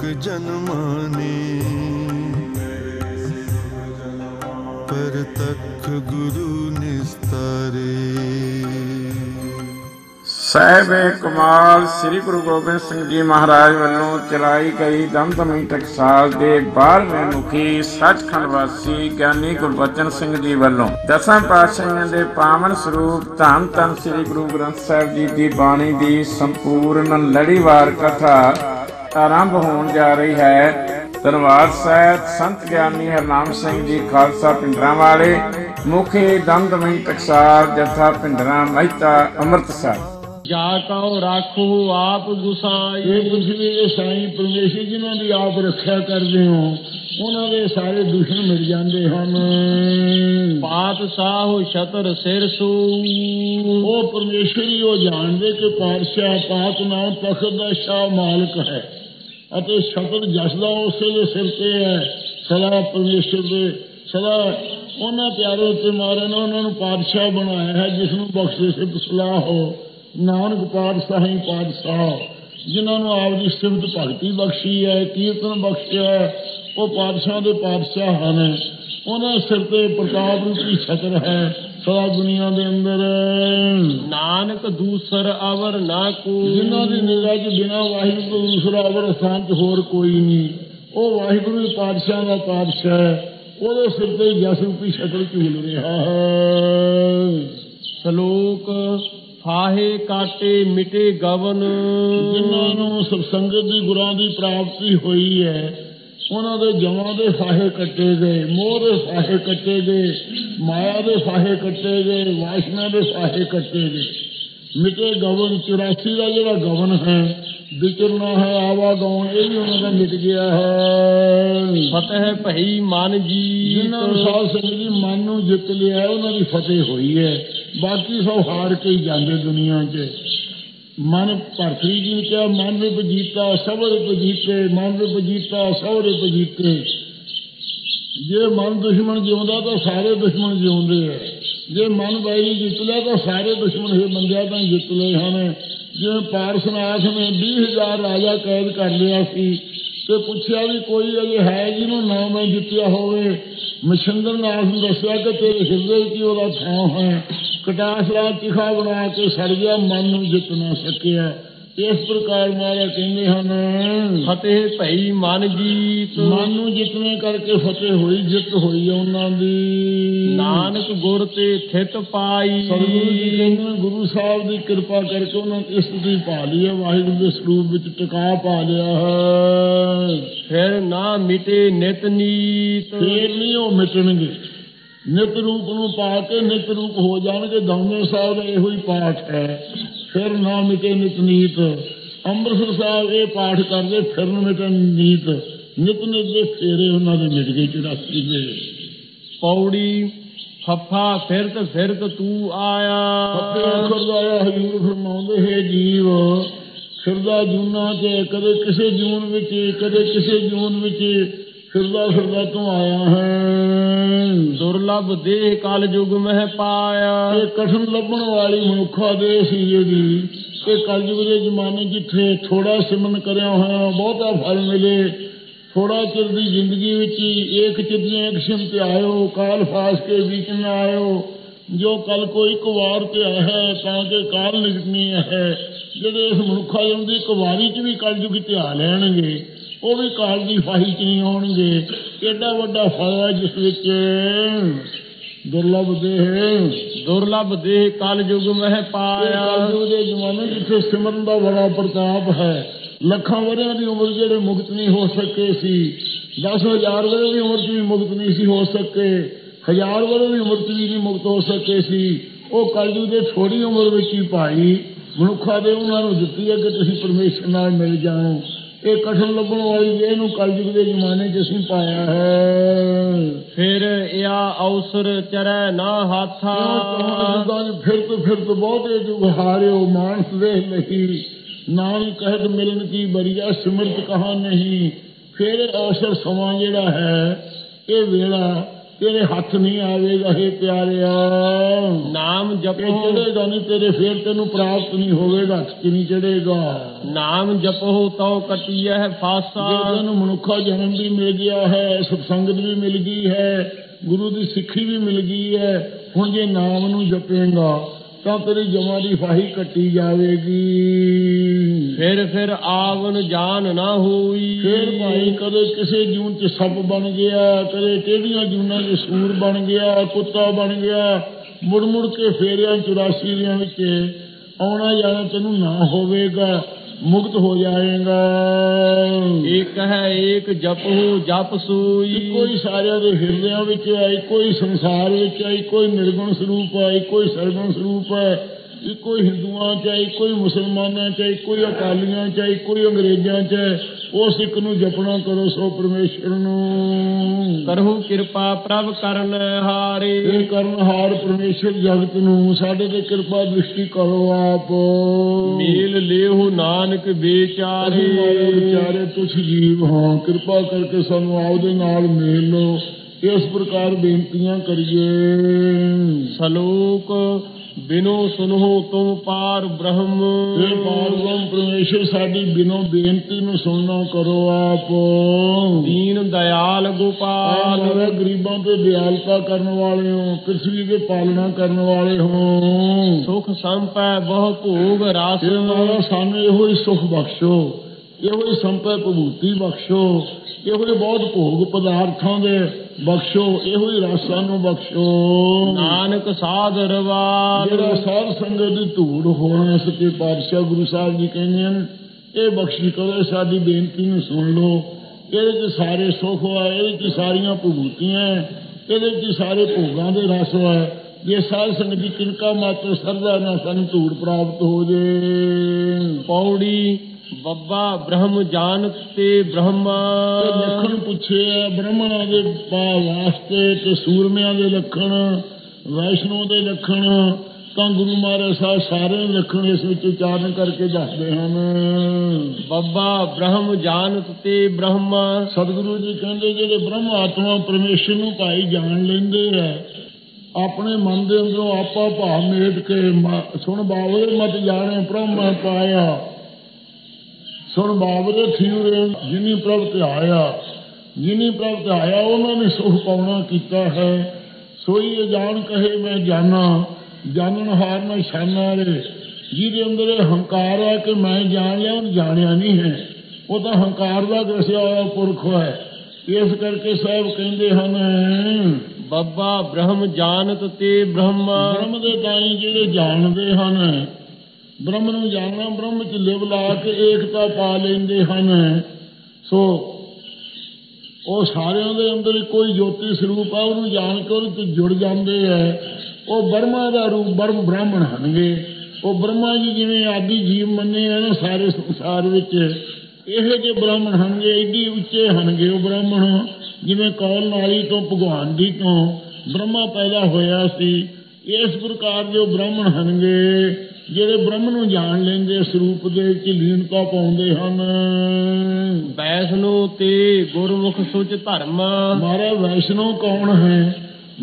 जन्माने परतख गुरु निस्तारे। साहिब कमाल श्री गुरु गोबिंद सिंह जी महाराज वालों चलाई गई दमदमी टकसाल के 12वें मुखी सचखंड वासी ज्ञानी गुरबचन सिंह जी वालों 10 पातशाहियों के पावन स्वरूप धन धन श्री गुरु ग्रंथ साहिब जी की बाणी की संपूर्ण लड़ीवार कथा आरंभ होने जा रही है। धनवाद सहित संत ज्ञानी हरनाम सिंह जी खालसा पिंडरा वाले, मुखी दमदमी टकसाल जथा पिंडरा महिता अमृतसर। जा कहो राखो आप गुसाई। ये पृथ्वी के साईं परमेश्वर जिन्हों की आप रक्षा करते हो उन्होंने सारे दुश्मन मिल जाते हैं। पातशाह छतर सिर सू वो परमेश्वर ही वो जानते कि पातशाह पात नाम तखत का शाह मालिक है ਅਤੇ ਛਤਰ ਜਸਦਾ ਉਸੇ ਦੇ ਸਿਰ ਤੇ ਹੈ। ਸਦਾ ਪਰਮੇਸ਼ਰ ਦੇ ਸਦਾ ਉਹਨਾਂ ਪਿਆਰੇ ਉੱਤੇ ਮਾਰੇ ਨੇ ਉਹਨਾਂ ਨੂੰ ਪਾਤਸ਼ਾਹ ਬਣਾਇਆ ਹੈ ਜਿਸ ਨੂੰ ਬਖਸ਼ੇ ਸਿਫਤ ਸਲਾਹ ਹੋ। ਨਾਨਕ ਪਾਤਸ਼ਾਹ ਹੀ ਪਾਤਸ਼ਾਹ ਜਿਨ੍ਹਾਂ ਨੂੰ ਆਪ ਦੀ ਸਿਫਤ ਭਗਤੀ ਬਖਸ਼ੀ ਹੈ, ਕੀਰਤਨ ਬਖਸ਼ਿਆ, ਉਹ ਪਾਤਸ਼ਾਹ ਦੇ ਪਾਤਸ਼ਾਹ ਹਨ। ਉਹਨਾਂ ਸਿਰ ਤੇ ਪ੍ਰਤਾਪ ਰੂਪੀ ਛਤਰ ਹੈ सदा दुनिया के अंदर। नानक दूसर अवर ना को जिन्हों की निगाह च बिना वाहिगुरु को दूसरा अवर स्थान च होर कोई नहीं। वो वाहिगुरु पातशाह का पातशाह है, वो सिर से जस रूपी छत्र झूल रहा है। श्लोक फाहे काटे मिटे गवन जिन्होंने सत्संगत की गुरां की प्राप्ति हुई है उन्होंने जमां दे फाहे कट्टे गए, मोह दे फाहे कट्टे गए, माया दे फाहे कट्टे गए, वासना दे फाहे कट्टे गए। मिटे गवन 84 का जोड़ा गवन है विचरना है आवागमन ये भी उन्होंने मिट गया है। फतेह भई मन जी जिन्होंने साध संगत जी मन नूं जित लिया उन्होंने फतेह हुई है। बाकी सब हार के ही जाते दुनिया च। मन भरतरी जी ने कहा मन रूप जीता सबर रूप जीते, मन रूप जीता सबर रूप जीते। जे मन दुश्मन जिਉਂਦਾ तो सारे दुश्मन जिਉਂਦੇ है। जे मन बैरी जित लिया तो सारे दुश्मन हे बंदिया तो जित लए हैं। जिवें पारसनाथ ने 20,000 राजा कैद कर लिया सी ते पुछया भी कोई अजे है जिन्हों ना मैं जितया होवे। मछंदर नाथ ने दसिया कि तेरे हिरदे की ओदा थां है। कटासला तिखा बना के सड़ गया मन नूं जित ना सकिया। इस प्रकार महाराज कहते हैं फतेह भई मन जीत मन नूं जितने करके फतेह हुई जित हुई उन्हां दी। नानक गुर ते थित पाई सतगुरु जी कहते हैं गुरु साहब की कृपा करके उन्होंने स्थिति पा ली है, वाहिगुरु के स्वरूप विच टिका पा लिया है। फिर ना मिटे नित नीत फिर नहीं वो मिटणगे। नित रूप नूं पा के नित रूप हो जाणगे। दमदमी साहब का इहो ही पाठ है फिर ना मिटे नित नीत। अमृतसर साहब ये पाठ करते फिर न मिटे नीत। नित नित के फेरे उन्होंने मिट गए 84 के। पौड़ी फफा फिरत तू आया आया हजूर फरमाउंदे हे जीव फिरदा जूना च कदे किसे जून विच कदे किसे जून विच फिरदा फिरदा तू आया है। दुर्लभ देह कल युग में पाया ये कठिन लभण वाली मनुखा देह सी जी ये कल युग के जमाने जिथे थोड़ा सिमरन करया होया बहुता फल मिले। थोड़ा चिर की जिंदगी विच एक चिदियां एक सिम ते आयो काल फास के बीच में आयो। जो कल को एक वार ते है ताकि काल निकटनी है। जेडे इस मनुखा जन्म की एक वारी च भी कल युग ते आ लैणगे वो भी काल की फाही च नहीं आउणगे। एडा वड्डा फल है जिस विच दुर्लभ देह कल युग में पाया। कल युग के जमाने जिथे सिमरन का बड़ा प्रताप है। लखां वरियां की उम्र जेडे मुक्त नहीं हो सके सी 10,000 वरे की उम्र च भी मुक्त नहीं सी हो सके 1000 वरे की उम्र च भी नहीं मुक्त हो सके सी। वो कल युग के थोड़ी उम्र में ही भाई मनुखा दे उन्होंने दिती है कि तुसीं परमेश्वर नाल मिल जाओ। ये कठिन लभण वाली देह नूं कल युग के जमाने च असीं पाया है। फिर या अवसर चरै ना हाथा फिरत बहुते जुग हारियो मानस देह नहीं। नाम कहत मिलन की बरिया सिमरत कहा नहीं। फिर अवसर समा जिहड़ा है ये वेला तेरे हथ नहीं आवेगा हे प्यारिया। नाम जपो चढ़ेगा नहीं तेरे, फिर तेनू प्राप्त नहीं होवेगा, हथ च नहीं चढ़ेगा। नाम जपो तो कटिया है फासा। तेनू मनुखा जन्म भी मिल गया है, सत्संगत भी मिल गई है, गुरु की सिक्खी भी मिल गई है। हुण जे नाम नू जपेगा तो तेरी जमा की फाही कटी जाएगी। फिर आवन जान ना हुई। फिर भाई कदे किसी जून च सप बन गया, कदे टेढ़ियां जूना च सूर बन गया, कुत्ता बन गया, मुड़ मुड़ के फेरिया 84 दियां विच आना जाना तेनू ना होवेगा, मुक्त हो जाएगा। एक है एक जपहु जप सूई। कोई सारे दे हिरदियां विच है, कोई संसार विच है, कोई निर्गुण स्वरूप है, कोई सरगुण स्वरूप है, कोई हिंदुआं च है, कोई मुसलमानां च है, कोई अकालियां च है, कोई अंग्रेजां च है। उस एक नू जपना करो सो परमेश्वर नू। करहु कृपा प्रभ करन हारे। करनहार परमेश्वर जगत नू साडे ते कृपा दृष्टि करो आप। मेल लेहु नानक बेचारे। बेचारे तुझ जीव हाँ, कृपा करके सानू आपदे नाल मेल लो। इस प्रकार बेनतियां करिए। सलोक बिनो सुनो तुम पार ब्रह्म। पार ब्रह्म परमेश्वर साडी बिनो बेनती नू सुनना करो आप। दीन दयाल गोपाल। गरीबां पे दयालता करने वाले हो, पृथ्वी के पालना करने वाले हो। सुख संपै बहु भोग रास। सानू इहो ही सुख बख्शो, इहो ही संपै भभूति बख्शो, इहो ही बहुत भोग पदार्थां दे बख्शो, इहो ही रसां नू बख्शो। नानक साधरवाल। जेड़ा साध संगत दी धूड़ होना सच्चे पातशाह गुरु साहब जी कहते हैं, ये बख्शी करो, साडी बेनती नू सुन लो। ਇਹਦੇ ਚ ਸਾਰੇ ਸੁਖ ਹੈ, ਇਹਦੇ ਚ ਸਾਰੀਆਂ ਭੂਤੀਆਂ, ਇਹਦੇ ਚ ਸਾਰੇ ਭੋਗਾਂ ਦੇ ਰਸ ਹੈ। ਜੇ ਸਾਧ ਸੰਗਤ ਦੀ ਕਿਨਕਾ ਮਾਤਰ ਸਰਦਾ ਨਾ ਸਾਨੂੰ ਧੂੜ ਪ੍ਰਾਪਤ ਹੋ ਜੇ। ਪੌੜੀ ਬੱਬਾ ਬ੍ਰਹਮ ਜਾਣਤ ਤੇ ਬ੍ਰਹਮਾ। ਲੱਖਣ ਪੁੱਛੇ ਬ੍ਰਹਮਣਾਂ ਦੇ ਵਾਸਤੇ ਤੇ ਸੂਰਮਿਆਂ ਦੇ ਲੱਖਣ, ਵੈਸ਼ਨੋ ਦੇ ਲੱਖਣ, ਤਾਂ ਗੁਰੂ ਮਹਾਰਾਜ ਸਾਹਿਬ ਸਾਰੇ ਲੱਖਣ ਇਸ ਵਿੱਚ ਉਚਾਰਨ ਕਰਕੇ ਦੱਸਦੇ ਹਨ। ਬੱਬਾ ਬ੍ਰਹਮ ਜਾਣਤ ਤੇ ਬ੍ਰਹਮਾ। ਸਤਿਗੁਰੂ ਜੀ ਕਹਿੰਦੇ ਜਿਹੜੇ ਬ੍ਰਹਮ ਆਤਮਾ ਪਰਮੇਸ਼ਰ ਨੂੰ ਭਾਈ ਜਾਣ ਲੈਂਦੇ ਆ, ਆਪਣੇ ਮਨ ਦੇ ਅੰਦਰੋਂ ਆਪਾ ਭਾਵ ਮੇਟ ਕੇ ਸੁਣ ਬਾਬਰੇ ਮਤ ਜਾਣੇ ਬ੍ਰਹਮ ਮੈਂ ਪਾਇਆ, ਸੁਣ ਬਾਬਰੇ ਥੀਰੇ ਜਿਨੀ ਪ੍ਰਭ ਧਿਆਇਆ, ਜਿਨੀ ਪ੍ਰਭ ਧਿਆਇਆ ਉਹਨਾਂ ਨੇ ਸੁਖ ਪਾਉਣਾ ਕੀਤਾ ਹੈ। ਸੋਈ ਜਾਣ ਕਹੇ ਮੈਂ ਜਾਣਾ, ਜਾਣਨ ਹਾਰ ਨਾ ਸ਼ਾਨਾ ਰੇ। ਜਿਹਦੇ ਅੰਦਰ ਇਹ ਹੰਕਾਰ ਹੈ ਕਿ ਮੈਂ ਜਾਣ ਲਿਆ, ਉਹਨੂੰ ਜਾਣਿਆ ਨਹੀਂ ਹੈ, ਉਹ ਤਾਂ ਹੰਕਾਰ ਦਾ ਦੱਸਿਆ ਹੋਇਆ ਪੁਰਖ ਹੈ। ਇਸ ਕਰਕੇ ਸਾਹਿਬ ਕਹਿੰਦੇ ਹਨ ਬੱਬਾ ਬ੍ਰਹਮ ਜਾਣਤ ਤੇ ਬ੍ਰਹਮਾ। ਬ੍ਰਹਮ ਦੇ ਤਾਈ ਜਿਹੜੇ ਜਾਣਦੇ ਹਨ, ਬ੍ਰਹਮ ਨੂੰ ਜਾਣਨਾ, ਬ੍ਰਹਮ ਚ ਲਿਵ ਲਾ ਕੇ ਏਕਤਾ ਪਾ ਲੈਂਦੇ ਹਨ। ਸੋ ਉਹ ਸਾਰਿਆਂ ਦੇ ਅੰਦਰ ਕੋਈ ਜੋਤੀ ਸਰੂਪ ਆ, ਉਹਨੂੰ ਜਾਣ ਕੇ ਉਹਦੇ ਤੇ ਜੁੜ ਜਾਂਦੇ ਹੈ। ਉਹ ਬ੍ਰਹਮਾ ਦਾ ਰੂਪ ਬ੍ਰਾਹਮਣ ਹਨਗੇ। ਉਹ ਬ੍ਰਹਮਾ ਜੀ ਜਿਵੇਂ ਆਦਿ ਜੀਵ ਮੰਨੇ ਆ ਨਾ ਸਾਰੇ ਸੰਸਾਰ ਵਿੱਚ, ਇਹੋ ਜਿਹੇ ਬ੍ਰਾਹਮਣ ਹਨਗੇ, ਐਡੀ ਉੱਚੇ ਹਨਗੇ ਉਹ ਬ੍ਰਾਹਮਣ। ਜਿਵੇਂ ਕੌਲ ਨਾਲੀ ਤੋਂ ਭਗਵਾਨ ਜੀ ਤੋਂ ਬ੍ਰਹਮਾ ਪੈਦਾ ਹੋਇਆ ਸੀ, ਇਸ ਪ੍ਰਕਾਰ ਦੇ ਉਹ ਬ੍ਰਾਹਮਣ ਹਨਗੇ ਜਿਹੜੇ ਬ੍ਰਹਮ ਨੂੰ ਜਾਣ ਲੈਂਦੇ, ਸਰੂਪ ਦੇ ਵਿੱਚ ਲੀਨਤਾ ਪਾਉਂਦੇ ਹਨ। ਵੈਸ਼ਨੋ ਤੇ ਗੁਰਮੁਖ ਸੁਚ ਧਰਮ। ਮਹਾਰਾਜ ਵੈਸ਼ਨੋ ਕੌਣ ਹੈ?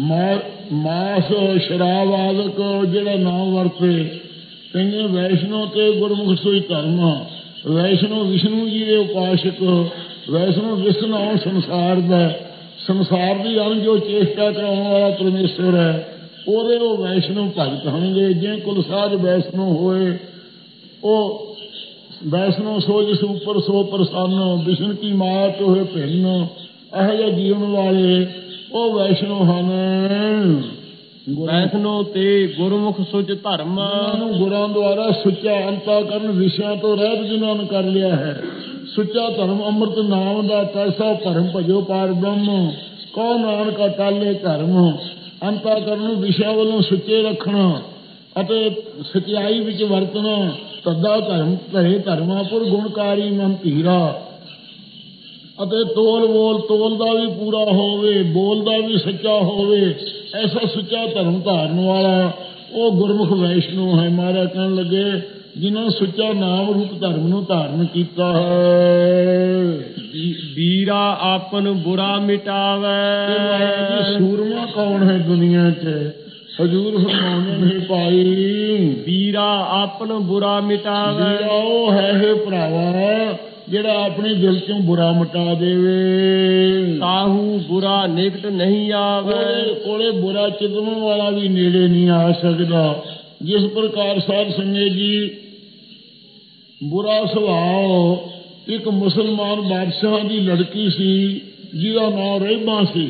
ਮਾਸ ਸ਼ਰਾਬ ਆਦਿਕ ਜਿਹੜਾ ਨਾਮ ਵਰਤੇ, ਕਹਿੰਦੇ ਵੈਸ਼ਨੋ ਤੇ ਗੁਰਮੁਖ ਸੁਚ ਧਰਮ। ਵੈਸ਼ਨੋ ਵਿਸ਼ਨੂੰ ਜੀ ਦੇ ਉਪਾਸ਼ਕ, ਵੈਸ਼ਨੋ ਵਿਸ਼ਨੂੰ ਸੰਸਾਰ ਦਾ, ਸੰਸਾਰ ਦੀ ਅਣ ਜੋ ਚੇਸ਼ਟਾ ਕਰਾਉਣ ਵਾਲਾ ਪਰਮੇਸ਼ਵਰ ਹੈ, ਉਹਦੇ ਉਹ ਵੈਸ਼ਨੋ ਭਗਤ ਹੋਣਗੇ। ਜੇ ਕੁਲ ਸਾਜ ਵੈਸ਼ਨੋ ਹੋਏ, ਉਹ ਵੈਸ਼ਨੋ ਸੋ ਜਿਸ ਉੱਪਰ ਸੋ ਪ੍ਰਸੰਨ, ਵਿਸ਼ਨ ਕੀ ਮਾਤ ਹੋਏ ਭਿੰਨ, ਇਹੋ ਜਿਹੇ ਜੀਵਨ ਵਾਲੇ ਉਹ ਵੈਸ਼ਨੋ ਹਨ। ਵੈਸ਼ਨੋ ਤੇ ਗੁਰਮੁਖ ਸੁਚ ਧਰਮ। ਨੂੰ ਗੁਰਾਂ ਦੁਆਰਾ ਸੁੱਚਾ ਅੰਤःਕਰਨ ਵਿਸ਼ਿਆਂ ਤੋਂ ਰਹਿਤ ਜਿਨ੍ਹਾਂ ਨੇ ਕਰ ਲਿਆ ਹੈ। ਸੁੱਚਾ ਧਰਮ ਅੰਮ੍ਰਿਤ ਨਾਮ ਦਾ ਤੈਸਾ ਭਰਮ ਭਜੋ ਪਾਰ ਬ੍ਰਹਮ, ਕਉ ਨਾਨਕਾ ਟਾਲੇ ਧਰਮ। ਅੰਤःਕਰਨ ਨੂੰ ਵਿਸ਼ਿਆਂ ਵੱਲੋਂ ਸੁੱਚੇ ਰੱਖਣਾ ਅਤੇ ਸਚਾਈ ਵਿੱਚ ਵਰਤਣਾ, ਤੱਦਾ ਧਰਮ ਧਰੇ ਧਰਮਾਪੁਰ ਗੁਣਕਾਰੀ ਮਨ ਧੀਰਾ। ਅਤੇ ਤੋਲ ਬੋਲ, ਤੋਲ ਦਾ ਵੀ ਪੂਰਾ ਹੋਵੇ, ਬੋਲਦਾ ਵੀ ਸੱਚਾ ਹੋਵੇ, ਐਸਾ ਸੁੱਚਾ ਧਰਮ ਧਾਰਨ ਵਾਲਾ ਉਹ ਗੁਰਮੁਖ ਵੈਸ਼ਨੂ ਹੈ। ਮਹਾਰਾਜ ਕਹਿਣ ਲੱਗੇ ਜਿਨ੍ਹਾਂ ਸੁੱਚਾ ਨਾਮ ਰੂਪ ਧਰਮ ਨੂੰ ਧਾਰਨ ਕੀਤਾ ਹੈ। ਵੀਰਾ ਆਪਨ ਬੁਰਾ ਮਿਟਾਵੇ। ਸੂਰਮਾ ਕੌਣ ਹੈ ਦੁਨੀਆ 'ਚ? ਹਜ਼ੂਰ ਫਰਮਾਉਂਦੇ ਨੇ ਭਾਈ, ਵੀਰਾ ਆਪਨ ਬੁਰਾ ਮਿਟਾਵੇ। ਵੀਰਾ ਉਹ ਹੈ ਭਰਾਵਾ ਜਿਹੜਾ ਆਪਣੇ ਦਿਲ ਚੋਂ ਬੁਰਾ ਮਿਟਾ ਦੇਵੇ। ਕਾਹੂ ਬੁਰਾ ਨਿਕਟ ਨਹੀਂ ਆਵੇ। ਉਹਦੇ ਕੋਲੇ ਬੁਰਾ ਚਿਤਵਣ ਵਾਲਾ ਵੀ ਨੇੜੇ ਨਹੀਂ ਆ ਸਕਦਾ। ਜਿਸ ਪ੍ਰਕਾਰ ਸਾਧ ਸੰਗਤ ਜੀ ਬੁਰਾ ਸੁਭਾਅ ਇੱਕ ਮੁਸਲਮਾਨ ਬਾਦਸ਼ਾਹ ਦੀ ਲੜਕੀ ਸੀ ਜਿਹਦਾ ਨਾਮ ਰਹਿਬਾ ਸੀ।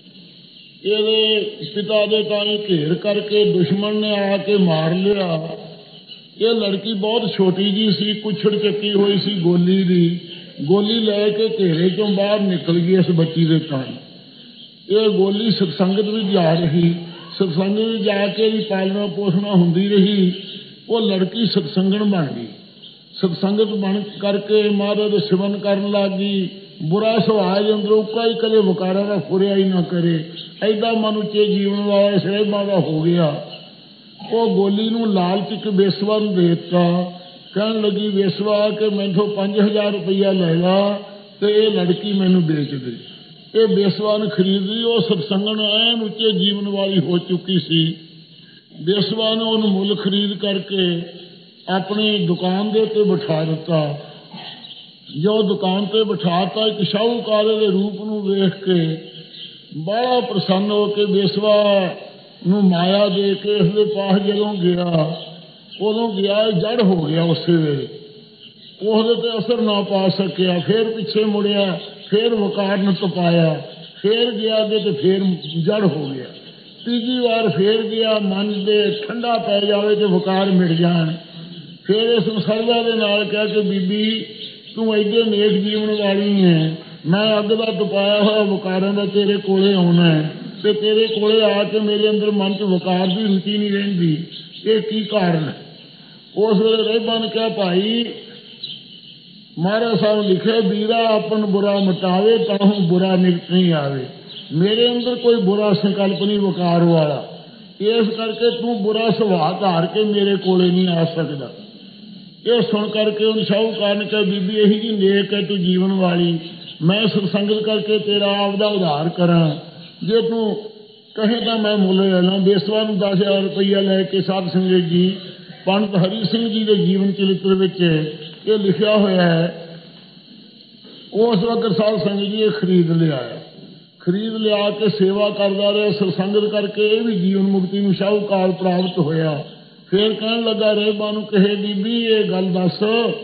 ਇਹਦੇ ਪਿਤਾ ਦੇ ਤਾਈ ਘੇਰ ਕਰਕੇ ਦੁਸ਼ਮਣ ਨੇ ਆ ਕੇ ਮਾਰ ਲਿਆ। ਇਹ ਲੜਕੀ ਬਹੁਤ ਛੋਟੀ ਜੀ ਸੀ, ਕੁੱਛੜ ਚੱਕੀ ਹੋਈ ਸੀ ਗੋਲੀ ਦੀ। ਗੋਲੀ ਲੈ ਕੇ ਘੇਰੇ ਚੋਂ ਬਾਹਰ ਨਿਕਲ ਗਈ ਇਸ ਬੱਚੀ ਦੇ ਤਾਈ। ਇਹ ਗੋਲੀ ਸਤਸੰਗਤ ਵਿੱਚ ਜਾ ਰਹੀ, ਸਤਸੰਗਤ ਵਿੱਚ ਜਾ ਕੇ ਇਹਦੀ ਪਾਲਣਾ ਪੋਸ਼ਣਾ ਹੁੰਦੀ ਰਹੀ। ਉਹ ਲੜਕੀ ਸਤਸੰਗਣ ਬਣ ਗਈ। ਸਤਸੰਗਤ ਬਣ ਕਰਕੇ ਮਹਾਰਾਜ ਦੇ ਸਿਮਰਨ ਕਰਨ ਲੱਗ ਗਈ। ਬੁਰਾ ਸੁਭਾਅ ਦੇ ਅੰਦਰੋਂ ਕੋਈ ਕਦੇ ਵਿਕਾਰਾਂ ਦਾ ਫੁਰਿਆ ਹੀ ਨਾ ਕਰੇ। ਐਡਾ ਮਨ ਉੱਚੇ ਜੀਵਨ ਵਾਲਾ ਸਰੇਬਾ ਦਾ ਹੋ ਗਿਆ। ਉਹ ਗੋਲੀ ਨੂੰ ਲਾਲਚ ਇੱਕ ਵੇਸਵਾ ਨੂੰ ਦੇ ਦਿੱਤਾ। ਕਹਿਣ ਲੱਗੀ ਵੇਸਵਾ ਕਿ ਮੈਥੋਂ 5000 ਰੁਪਈਆ ਲੈ ਲਾ ਤੇ ਇਹ ਲੜਕੀ ਮੈਨੂੰ ਵੇਚ ਦੇ। ਇਹ ਵੇਸਵਾ ਨੂੰ ਖਰੀਦ ਲਈ। ਉਹ ਸਤਸੰਗਣ ਐਨ ਉੱਚੇ ਜੀਵਨ ਵਾਲੀ ਹੋ ਚੁੱਕੀ ਸੀ। ਵੇਸਵਾ ਨੇ ਉਹਨੂੰ ਮੁੱਲ ਖਰੀਦ ਕਰਕੇ ਆਪਣੀ ਦੁਕਾਨ ਦੇ ਉੱਤੇ ਬਿਠਾ ਦਿੱਤਾ। ਜੋ ਦੁਕਾਨ ਤੇ ਬਿਠਾਤਾ, ਇੱਕ ਸ਼ਾਹੂਕਾਰ ਦੇ ਰੂਪ ਨੂੰ ਵੇਖ ਕੇ ਬੜਾ ਪ੍ਰਸੰਨ ਹੋ ਕੇ ਵੇਸਵਾ ਨੂੰ ਮਾਇਆ ਦੇ ਕੇ ਇਸਦੇ ਪਾਸ ਜਦੋਂ ਗਿਆ, ਉਦੋਂ ਗਿਆ ਜੜ ਹੋ ਗਿਆ। ਉਸੇ ਵੇਲੇ ਉਹਦੇ ਤੇ ਅਸਰ ਨਾ ਪਾ ਸਕਿਆ। ਫਿਰ ਪਿੱਛੇ ਮੁੜਿਆ, ਫਿਰ ਵਕਾਰ ਨੂੰ ਤਪਾਇਆ, ਫਿਰ ਗਿਆ ਅੱਗੇ ਤੇ ਫਿਰ ਜੜ ਹੋ ਗਿਆ। ਤੀਜੀ ਵਾਰ ਫਿਰ ਗਿਆ, ਮਨ ਦੇ ਠੰਡਾ ਪੈ ਜਾਵੇ ਤੇ ਵਕਾਰ ਮਿਟ ਜਾਣ। ਫਿਰ ਇਸ ਨੂੰ ਸਰਦਾ ਦੇ ਨਾਲ ਕਿਹਾ ਕਿ ਬੀਬੀ ਤੂੰ ਐਡੇ ਨੇਕ ਜੀਵਨ ਵਾਲੀ ਹੈ, ਮੈਂ ਅੱਗ ਦਾ ਤਪਾਇਆ ਹੋਇਆ ਵਕਾਰਾਂ ਦਾ ਤੇਰੇ ਕੋਲੇ ਆਉਣਾ ਹੈ ਤੇ ਤੇਰੇ ਕੋਲੇ ਆ ਕੇ ਮੇਰੇ ਅੰਦਰ ਮਨ 'ਚ ਵਕਾਰ ਦੀ ਰੁਚੀ ਨਹੀਂ ਰਹਿੰਦੀ। ਇਹ ਕੀ ਕਾਰਨ ਹੈ? ਉਸ ਵੇਲੇ ਰਹਿਬਾ ਨੇ ਕਿਹਾ ਭਾਈ ਮਹਾਰਾਜ ਸਾਹਿਬ ਲਿਖੇ ਵੀਰਾ ਆਪਨ ਬੁਰਾ ਮਿਟਾਵੇ ਤਾਹੂ ਬੁਰਾ ਨਿਕਟ ਨਹੀਂ ਆਵੇ। ਮੇਰੇ ਅੰਦਰ ਕੋਈ ਬੁਰਾ ਸੰਕਲਪ ਨਹੀਂ ਵਕਾਰ ਵਾਲਾ, ਇਸ ਕਰਕੇ ਤੂੰ ਬੁਰਾ ਸੁਭਾਅ ਧਾਰ ਕੇ ਮੇਰੇ ਕੋਲੇ ਨਹੀਂ ਆ ਸਕਦਾ। ਇਹ ਸੁਣ ਕਰਕੇ ਉਹਨੂੰ ਸ਼ਾਹੂਕਾਰ ਨੇ ਕਿਹਾ ਬੀਬੀ ਇਹੀ ਜੀ ਨੇਕ ਹੈ ਤੂੰ ਜੀਵਨ ਵਾਲੀ, ਮੈਂ ਸਤਸੰਗਤ ਕਰਕੇ ਤੇਰਾ ਆਪ ਦਾ ਉਧਾਰ ਕਰਾਂ। ਜੇ ਤੂੰ ਕਹੇ ਤਾਂ ਮੈਂ ਮੁੱਲ ਲੈ ਲਾਂ। ਵੇਸਵਾ ਨੂੰ 10,000 ਰੁਪਈਆ ਲੈ ਕੇ ਸਾਧ ਸੰਗਤ ਜੀ ਪੰਡਤ ਹਰੀ ਸਿੰਘ ਜੀ ਦੇ ਜੀਵਨ ਚਰਿੱਤਰ ਵਿੱਚ ਇਹ ਲਿਖਿਆ ਹੋਇਆ ਹੈ। ਉਸ ਵਕਤ ਸਾਧ ਸੰਗਤ ਜੀ ਇਹ ਖਰੀਦ ਲਿਆ ਕੇ ਸੇਵਾ ਕਰਦਾ ਰਿਹਾ। ਸਤਸੰਗਤ ਕਰਕੇ ਇਹ ਵੀ ਜੀਵਨ ਮੁਕਤੀ ਨੂੰ ਸ਼ਾਹੂਕਾਰ ਪ੍ਰਾਪਤ ਹੋਇਆ। ਫਿਰ ਕਹਿਣ ਲੱਗਾ ਰਹਿਬਾ ਨੂੰ ਕਹੇ ਬੀਬੀ ਇਹ ਗੱਲ ਦੱਸ,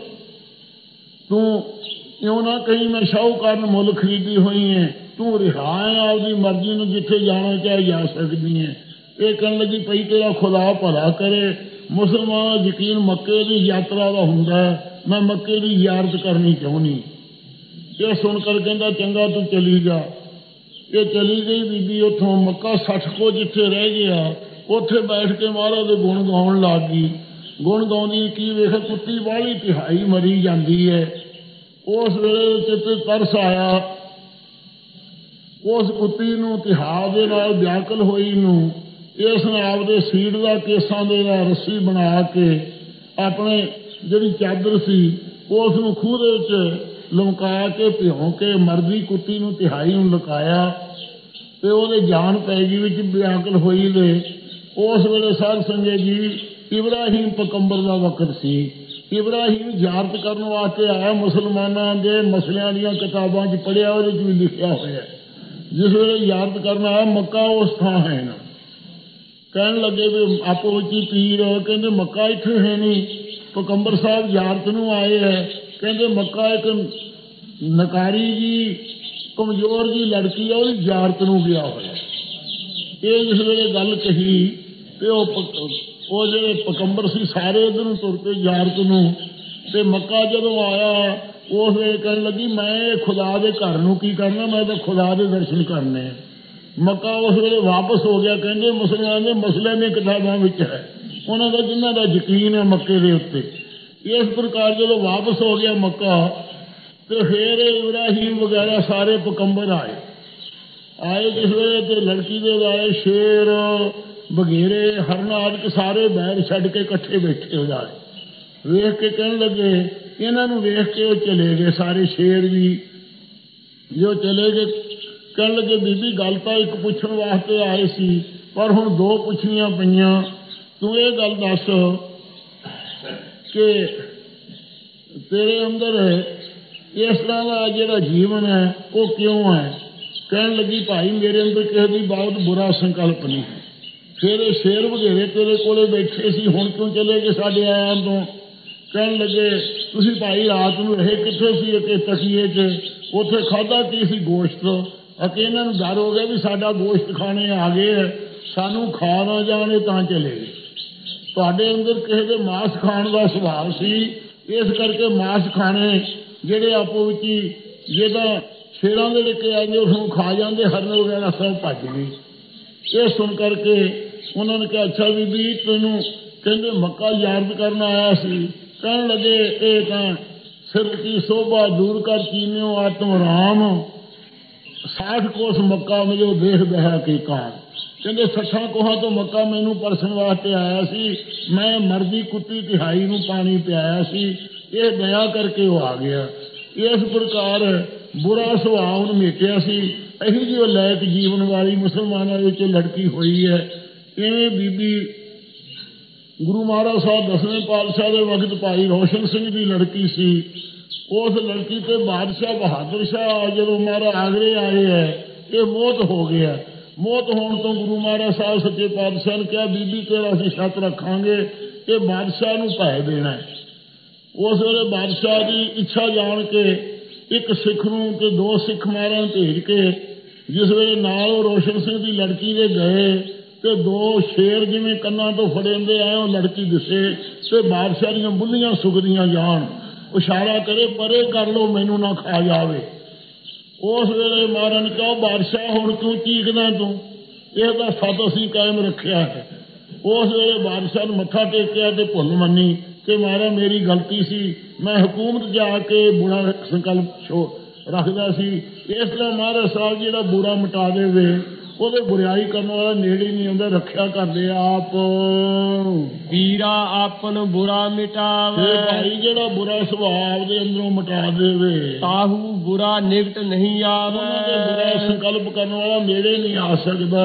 ਤੂੰ ਇਉਂ ਨਾ ਕਹੀਂ ਮੈਂ ਸ਼ਾਹੂਕਾਰ ਨੂੰ ਮੁੱਲ ਖਰੀਦੀ ਹੋਈ ਹੈ, ਤੂੰ ਰਿਹਾ ਹੈ ਆਪਦੀ ਮਰਜ਼ੀ ਨੂੰ ਜਿੱਥੇ ਜਾਣਾ ਚਾਹੇ ਜਾ ਸਕਦੀ ਹੈ। ਇਹ ਕਹਿਣ ਲੱਗੀ ਭਈ ਤੇਰਾ ਖੁਦਾ ਭਲਾ ਕਰੇ। ਮੁਸਲਮਾਨ ਯਕੀਨ ਮੱਕੇ ਦੀ ਯਾਤਰਾ ਦਾ ਹੁੰਦਾ ਹੈ, ਮੈਂ ਮੱਕੇ ਦੀ ਜ਼ਿਆਰਤ ਕਰਨੀ ਚਾਹੁੰਦੀ। ਇਹ ਸੁਣ ਕਰ ਕਹਿੰਦਾ ਚੰਗਾ ਤੂੰ ਚਲੀ ਜਾ। ਇਹ ਚਲੀ ਗਈ ਬੀਬੀ। ਉੱਥੋਂ ਮੱਕਾ 60 ਕੋ ਜਿੱਥੇ ਰਹਿ ਗਿਆ ਉੱਥੇ ਬੈਠ ਕੇ ਮਹਾਰਾਜ ਦੇ ਗੁਣ ਗਾਉਣ ਲੱਗ ਗਈ। ਗੁਣ ਗਾਉਂਦੀ ਕੀ ਵੇਖ ਕੁੱਤੀ ਵਾਲੀ ਤਿਹਾਈ ਮਰੀ ਜਾਂਦੀ ਹੈ। ਉਸ ਵੇਲੇ ਚਿੱਤ ਤਰਸ ਆਇਆ। ਉਸ ਕੁੱਤੀ ਨੂੰ ਤਿਹਾ ਦੇ ਨਾਲ ਵਿਆਕਲ ਹੋਈ ਨੂੰ ਇਸ ਨੇ ਆਪਦੇ ਸੀੜ ਦਾ ਕੇਸਾਂ ਦੇ ਨਾਲ ਰੱਸੀ ਬਣਾ ਕੇ ਆਪਣੇ ਜਿਹੜੀ ਚਾਦਰ ਸੀ ਉਸ ਨੂੰ ਖੂਹ ਦੇ ਵਿੱਚ ਲਮਕਾ ਕੇ ਭਿਉਂ ਕੇ ਮਰਦੀ ਕੁੱਤੀ ਨੂੰ ਤਿਹਾਈ ਨੂੰ ਲੁਕਾਇਆ ਤੇ ਉਹਦੇ ਜਾਨ ਪੈ ਗਈ ਵਿੱਚ ਵਿਆਕਲ ਹੋਈ ਦੇ। ਉਸ ਵੇਲੇ ਸਾਧ ਸੰਗਤ ਜੀ ਇਬਰਾਹੀਮ ਪੈਗੰਬਰ ਦਾ ਵਕਤ ਸੀ। ਇਬਰਾਹੀਮ ਜ਼ਿਆਰਤ ਕਰਨ ਵਾਸਤੇ ਆਇਆ। ਮੁਸਲਮਾਨਾਂ ਦੇ ਮਸਲਿਆਂ ਦੀਆਂ ਕਿਤਾਬਾਂ 'ਚ ਪੜ੍ਹਿਆ, ਉਹਦੇ 'ਚ ਵੀ ਲਿਖਿਆ ਹੋਇਆ। ਜਿਸ ਵੇਲੇ ਜ਼ਿਆਰਤ ਕਰਨ ਆਇਆ ਮੱਕਾ ਉਸ ਥਾਂ ਹੈ ਨਾ। ਕਹਿਣ ਲੱਗੇ ਵੀ ਆਪੋ ਵਿੱਚ ਹੀ ਪੀਰ ਕਹਿੰਦੇ ਮੱਕਾ ਇੱਥੇ ਹੈ ਨਹੀਂ। ਪੈਗੰਬਰ ਸਾਹਿਬ ਜ਼ਿਆਰਤ ਨੂੰ ਆਏ ਹੈ। ਕਹਿੰਦੇ ਮੱਕਾ ਇੱਕ ਨਕਾਰੀ ਜੀ ਕਮਜ਼ੋਰ ਜੀ ਲੜਕੀ ਆ ਉਹਦੀ ਜ਼ਿਆਰਤ ਨੂੰ ਗਿਆ ਹੋਇਆ। ਇਹ ਜਿਸ ਵੇਲੇ ਗੱਲ ਕਹੀ ਤੇ ਉਹ ਜਿਹੜੇ ਪੈਗੰਬਰ ਸੀ ਸਾਰੇ ਇੱਧਰ ਨੂੰ ਤੁਰ ਪਏ ਜ਼ਿਆਰਤ ਨੂੰ। ਤੇ ਮੱਕਾ ਜਦੋਂ ਆਇਆ ਉਸ ਵੇਲੇ ਕਹਿਣ ਲੱਗੀ ਮੈਂ ਖੁਦਾ ਦੇ ਘਰ ਨੂੰ ਕੀ ਕਰਨਾ, ਮੈਂ ਤਾਂ ਖੁਦਾ ਦੇ ਦਰਸ਼ਨ ਕਰਨੇ। ਮੱਕਾ ਉਸ ਵੇਲੇ ਵਾਪਸ ਹੋ ਗਿਆ। ਕਹਿੰਦੇ ਮੁਸਲਮਾਨਾਂ ਦੇ ਮਸਲੇ ਦੀਆਂ ਕਿਤਾਬਾਂ ਵਿੱਚ ਹੈ, ਉਹਨਾਂ ਦਾ ਜਿਨ੍ਹਾਂ ਦਾ ਯਕੀਨ ਹੈ ਮੱਕੇ ਦੇ ਉੱਤੇ। ਇਸ ਪ੍ਰਕਾਰ ਜਦੋਂ ਵਾਪਸ ਹੋ ਗਿਆ ਮੱਕਾ ਤੇ ਫਿਰ ਇਬਰਾਹੀਮ ਵਗੈਰਾ ਸਾਰੇ ਪੈਗੰਬਰ ਆਏ ਜਿਸ ਵੇਲੇ ਤੇ ਲੜਕੀ ਦੇ ਆਏ ਸ਼ੇਰ ਬਘੇਰੇ ਹਰਨ ਆਦਿ ਸਾਰੇ ਬੈਰ ਛੱਡ ਕੇ ਇਕੱਠੇ ਬੈਠੇ ਹੋ ਜਾਏ। ਵੇਖ ਕੇ ਕਹਿਣ ਲੱਗੇ, ਇਹਨਾਂ ਨੂੰ ਵੇਖ ਕੇ ਉਹ ਚਲੇ ਗਏ ਸਾਰੇ ਸ਼ੇਰ ਵੀ। ਜੋ ਚਲੇ ਗਏ ਕਹਿਣ ਲੱਗੇ, ਬੀਬੀ ਗੱਲ ਤਾਂ ਇੱਕ ਪੁੱਛਣ ਵਾਸਤੇ ਆਏ ਸੀ, ਪਰ ਹੁਣ ਦੋ ਪੁੱਛਣੀਆਂ ਪਈਆਂ। ਤੂੰ ਇਹ ਗੱਲ ਦੱਸ ਕਿ ਤੇਰੇ ਅੰਦਰ ਇਸ ਤਰ੍ਹਾਂ ਦਾ ਜਿਹੜਾ ਜੀਵਨ ਹੈ ਉਹ ਕਿਉਂ ਹੈ? ਕਹਿਣ ਲੱਗੀ, ਭਾਈ ਮੇਰੇ ਅੰਦਰ ਕਿਸੇ ਦੀ ਬਹੁਤ ਬੁਰਾ ਸੰਕਲਪ ਨਹੀਂ। ਫਿਰ ਇਹ ਸ਼ੇਰ ਵਗੇਰੇ ਤੇਰੇ ਕੋਲੇ ਬੈਠੇ ਸੀ, ਹੁਣ ਕਿਉਂ ਚਲੇ ਗਏ ਸਾਡੇ ਆਇਆਂ ਤੋਂ? ਕਹਿਣ ਲੱਗੇ, ਤੁਸੀਂ ਭਾਈ ਰਾਤ ਨੂੰ ਇਹ ਕਿੱਥੇ ਸੀ? ਕਿ ਤਕੀਏ 'ਚ ਉੱਥੇ ਖਾਧਾ ਕੀ ਸੀ? ਗੋਸ਼ਤ। ਅਤੇ ਇਹਨਾਂ ਨੂੰ ਡਰ ਹੋ ਗਿਆ ਵੀ ਸਾਡਾ ਗੋਸ਼ਤ ਖਾਣੇ ਆ ਗਏ ਹੈ, ਸਾਨੂੰ ਖਾ ਨਾ ਜਾਣੇ ਤਾਂ ਚਲੇ ਗਏ। ਤੁਹਾਡੇ ਅੰਦਰ ਕਿਸੇ ਦੇ ਮਾਸ ਖਾਣ ਦਾ ਸੁਭਾਅ ਸੀ, ਇਸ ਕਰਕੇ ਮਾਸ ਖਾਣੇ ਜਿਹੜੇ ਆਪੋ ਵਿੱਚ ਹੀ ਜਿਹਦਾ ਸ਼ੇਰਾਂ ਦੇ ਲੈ ਕੇ ਆਉਂਦੇ ਉਸਨੂੰ ਖਾ ਜਾਂਦੇ, ਹਰਨ ਵਗੈਰਾ ਸਭ ਭੱਜ ਗਏ। ਇਹ ਸੁਣ ਕਰਕੇ ਉਹਨਾਂ ਨੇ ਕਿਹਾ, ਅੱਛਾ ਬੀਬੀ ਤੈਨੂੰ ਕਹਿੰਦੇ ਮੱਕਾ ਯਾਦ ਕਰਨ ਆਇਆ ਸੀ। ਕਹਿਣ ਲੱਗੇ, ਇਹ ਤਾਂ ਸਿਰ ਕੀ ਸੋਭਾ ਦੂਰ ਕਰ ਚੀਨਿਓ ਆਤਮ ਰਾਮ, 60 ਕੋਸ ਮੱਕਾ ਮਿਲਿਓ ਦੇਖ ਬਹਿ ਕੇ ਕਾਰ। ਕਹਿੰਦੇ 60 ਕੋਹਾਂ ਤੋਂ ਮੱਕਾ ਮੈਨੂੰ ਪਰਸਣ ਵਾਸਤੇ ਆਇਆ ਸੀ, ਮੈਂ ਮਰਦੀ ਕੁੱਤੀ ਤਿਹਾਈ ਨੂੰ ਪਾਣੀ ਪਿਆਇਆ ਸੀ, ਇਹ ਦਇਆ ਕਰਕੇ ਉਹ ਆ ਗਿਆ। ਇਸ ਪ੍ਰਕਾਰ ਬੁਰਾ ਸੁਭਾਅ ਨੂੰ ਮੇਟਿਆ ਸੀ। ਇਹੀ ਜਿਹੀ ਉਹ ਲਾਇਕ ਜੀਵਨ ਵਾਲੀ ਮੁਸਲਮਾਨਾਂ ਵਿੱਚ ਲੜਕੀ ਹੋਈ ਹੈ। ਇਵੇਂ ਬੀਬੀ ਗੁਰੂ ਮਹਾਰਾਜ ਸਾਹਿਬ 10ਵੇਂ ਪਾਤਸ਼ਾਹ ਦੇ ਵਕਤ ਭਾਈ ਰੋਸ਼ਨ ਸਿੰਘ ਦੀ ਲੜਕੀ ਸੀ। ਉਸ ਲੜਕੀ ਤੇ ਬਾਦਸ਼ਾਹ ਬਹਾਦਰ ਸ਼ਾਹ ਜਦੋਂ ਮਹਾਰਾਜ ਆਗਰੇ ਆਏ ਹੈ, ਇਹ ਮੌਤ ਹੋ ਗਿਆ। ਮੌਤ ਹੋਣ ਤੋਂ ਗੁਰੂ ਮਹਾਰਾਜ ਸਾਹਿਬ ਸੱਚੇ ਪਾਤਸ਼ਾਹ ਨੇ ਕਿਹਾ, ਬੀਬੀ ਤੇਰਾ ਅਸੀਂ ਛੱਤ ਰੱਖਾਂਗੇ, ਇਹ ਬਾਦਸ਼ਾਹ ਨੂੰ ਭੈ ਦੇਣਾ ਹੈ। ਉਸ ਵੇਲੇ ਬਾਦਸ਼ਾਹ ਦੀ ਇੱਛਾ ਜਾਣ ਕੇ ਇੱਕ ਸਿੱਖ ਨੂੰ ਤੇ 2 ਸਿੱਖ ਮਹਾਰਾਜ ਨੂੰ ਭੇਜ ਕੇ, ਜਿਸ ਵੇਲੇ ਨਾਲ ਉਹ ਰੋਸ਼ਨ ਸਿੰਘ ਦੀ ਲੜਕੀ ਦੇ ਗਏ ਤੇ 2 ਸ਼ੇਰ ਜਿਵੇਂ ਕੰਨਾਂ ਤੋਂ ਫੜੇ ਹੁੰਦੇ ਆਏ ਉਹ ਲੜਕੀ ਦਿਸੇ ਤੇ ਬਾਦਸ਼ਾਹ ਦੀਆਂ ਬੁੱਲੀਆਂ ਸੁੱਕਦੀਆਂ ਜਾਣ, ਇਸ਼ਾਰਾ ਕਰੇ ਪਰੇ ਕਰ ਲਓ ਮੈਨੂੰ ਨਾ ਖਾ ਜਾਵੇ। ਉਸ ਵੇਲੇ ਮਹਾਰਾਜ ਨੇ ਕਿਹਾ, ਬਾਦਸ਼ਾਹ ਹੁਣ ਕਿਉਂ ਚੀਕਦਾ ਤੂੰ? ਇਹ ਤਾਂ ਸੱਤ ਅਸੀਂ ਕਾਇਮ ਰੱਖਿਆ ਹੈ। ਉਸ ਵੇਲੇ ਬਾਦਸ਼ਾਹ ਨੂੰ ਮੱਥਾ ਟੇਕਿਆ ਤੇ ਭੁੱਲ ਮੰਨੀ ਕਿ ਮਹਾਰਾਜ ਮੇਰੀ ਗਲਤੀ ਸੀ, ਮੈਂ ਹਕੂਮਤ ਜਾ ਕੇ ਬੁਰਾ ਸੰਕਲਪ ਰੱਖਦਾ ਸੀ। ਇਸ ਤਰ੍ਹਾਂ ਮਹਾਰਾਜ ਸਾਹਿਬ ਜਿਹੜਾ ਬੁਰਾ ਮਿਟਾ ਦੇਵੇ, ਉਹਦੇ ਬੁਰਾਈ ਕਰਨ ਵਾਲਾ ਨੇੜੇ ਨਹੀਂ ਆਉਂਦਾ, ਰੱਖਿਆ ਕਰਦੇ ਆਪ। ਵੀਰਾ ਆਪਨ ਬੁਰਾ ਮਿਟਾਵੇ, ਭਾਈ ਜਿਹੜਾ ਬੁਰਾ ਸੁਭਾਅ ਦੇ ਅੰਦਰੋਂ ਮਿਟਾ ਦੇਵੇ, ਤਾਹੂ ਬੁਰਾ ਨਿਕਟ ਨਹੀਂ ਆਵੇ। ਬੁਰਾ ਸੰਕਲਪ ਕਰਨ ਵਾਲਾ ਨੇੜੇ ਨਹੀਂ ਆ ਸਕਦਾ।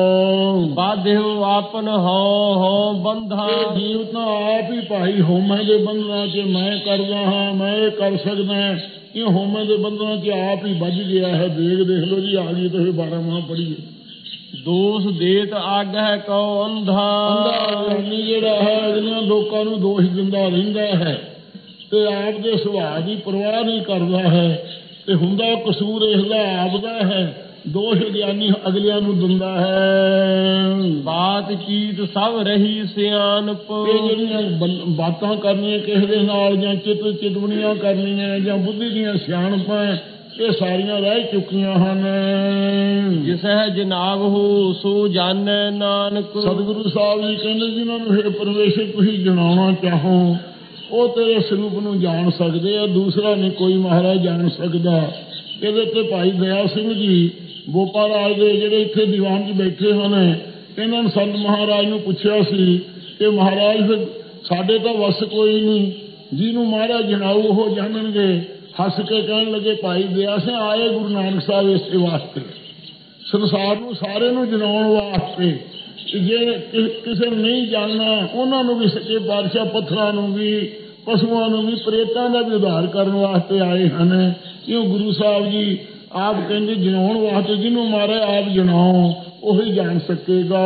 ਬਾਧਿਓ ਆਪਨ ਹੋ ਬੰਧਾ, ਜੀਵ ਤਾਂ ਆਪ ਹੀ ਭਾਈ ਹੋਮਾਂ ਦੇ ਬੰਧਨਾਂ 'ਚ ਮੈਂ ਕਰਦਾ ਹਾਂ, ਮੈਂ ਇਹ ਕਰ ਸਕਦਾ, ਇਹ ਹੋਮਾਂ ਦੇ ਬੰਧਨਾਂ 'ਚ ਆਪ ਹੀ ਵੱਜ ਗਿਆ ਹੈ। ਦੇਖ ਲਓ ਜੀ, ਆ ਗਈ ਤੇ 12 ਮਾਹ ਪੜੀਏ। ਦੋਸ਼ ਦੇਤ ਆਗਹਿ ਕਉ ਅੰਧਾ, ਅੰਧਾ ਜਿਹੜਾ ਹੈ ਅਗਲਿਆਂ ਲੋਕਾਂ ਨੂੰ ਦੋਸ਼ ਦਿੰਦਾ ਰਹਿੰਦਾ ਹੈ ਤੇ ਆਪ ਦੇ ਸੁਭਾਅ ਦੀ ਪਰਵਾਹ ਨਹੀਂ ਕਰਦਾ ਹੈ, ਤੇ ਹੁੰਦਾ ਕਸੂਰ ਇਸਦਾ ਆਪ ਦਾ ਹੈ, ਦੋਸ਼ ਗਿਆਨੀ ਅਗਲਿਆਂ ਨੂੰ ਦਿੰਦਾ ਹੈ। ਬਾਤ ਚੀਤ ਸਭ ਰਹੀ ਸਿਆਣਪ, ਇਹ ਜਿਹੜੀਆਂ ਬਾਤਾਂ ਕਰਨੀਆਂ ਕਿਸੇ ਦੇ ਨਾਲ ਜਾਂ ਚਿਤਵਣੀਆਂ ਕਰਨੀਆਂ ਜਾਂ ਬੁੱਧੀ ਦੀਆਂ ਸਿਆਣਪਾਂ, ਇਹ ਸਾਰੀਆਂ ਰਹਿ ਚੁੱਕੀਆਂ ਹਨ। ਜਿਸਹਿ ਜਨਾਬ ਹੋ ਸੋ ਜਾਣੈ ਨਾਨਕ। ਸਤਿਗੁਰੂ ਸਾਹਿਬ ਜੀ ਕਹਿੰਦੇ, ਜਿਹਨਾਂ ਨੂੰ ਹੇ ਪਰਮੇਸ਼ਰ ਤੁਸੀਂ ਜਣਾਉਣਾ ਚਾਹੋ ਉਹ ਤੇਰੇ ਸਰੂਪ ਨੂੰ ਜਾਣ ਸਕਦੇ ਆ, ਦੂਸਰਾ ਨਹੀਂ ਕੋਈ ਮਹਾਰਾਜ ਜਾਣ ਸਕਦਾ। ਇਹਦੇ ਤੇ ਭਾਈ ਦਇਆ ਸਿੰਘ ਜੀ ਬੋਪਾ ਰਾਜ ਦੇ ਜਿਹੜੇ ਇੱਥੇ ਦੀਵਾਨ 'ਚ ਬੈਠੇ ਹਨ, ਇਹਨਾਂ ਨੇ ਸੰਤ ਮਹਾਰਾਜ ਨੂੰ ਪੁੱਛਿਆ ਸੀ ਕਿ ਮਹਾਰਾਜ ਫਿਰ ਸਾਡੇ ਤਾਂ ਵਸ ਕੋਈ ਨਹੀਂ, ਜਿਹਨੂੰ ਮਹਾਰਾਜ ਜਣਾਊ ਉਹ ਜਾਣਨਗੇ। ਹੱਸ ਕੇ ਕਹਿਣ ਲੱਗੇ, ਭਾਈ ਦਇਆ ਸਿੰਘ ਆਏ ਗੁਰੂ ਨਾਨਕ ਸਾਹਿਬ ਇਸੇ ਵਾਸਤੇ, ਸੰਸਾਰ ਨੂੰ ਸਾਰੇ ਨੂੰ ਜਣਾਉਣ ਵਾਸਤੇ। ਜੇ ਕਿਸੇ ਨੂੰ ਨਹੀਂ ਜਾਣਨਾ ਉਹਨਾਂ ਨੂੰ ਵੀ ਸੱਚੇ ਪਾਤਸ਼ਾਹ ਪੱਥਰਾਂ ਨੂੰ ਵੀ, ਪਸ਼ੂਆਂ ਨੂੰ ਵੀ, ਪ੍ਰੇਤਾਂ ਦਾ ਵੀ ਉਧਾਰ ਕਰਨ ਵਾਸਤੇ ਆਏ ਹਨ। ਕਿਉਂ ਗੁਰੂ ਸਾਹਿਬ ਜੀ ਆਪ ਕਹਿੰਦੇ ਜਣਾਉਣ ਵਾਸਤੇ, ਜਿਹਨੂੰ ਮਾਰੇ ਆਪ ਜਣਾਓ ਉਹੀ ਜਾਣ ਸਕੇਗਾ।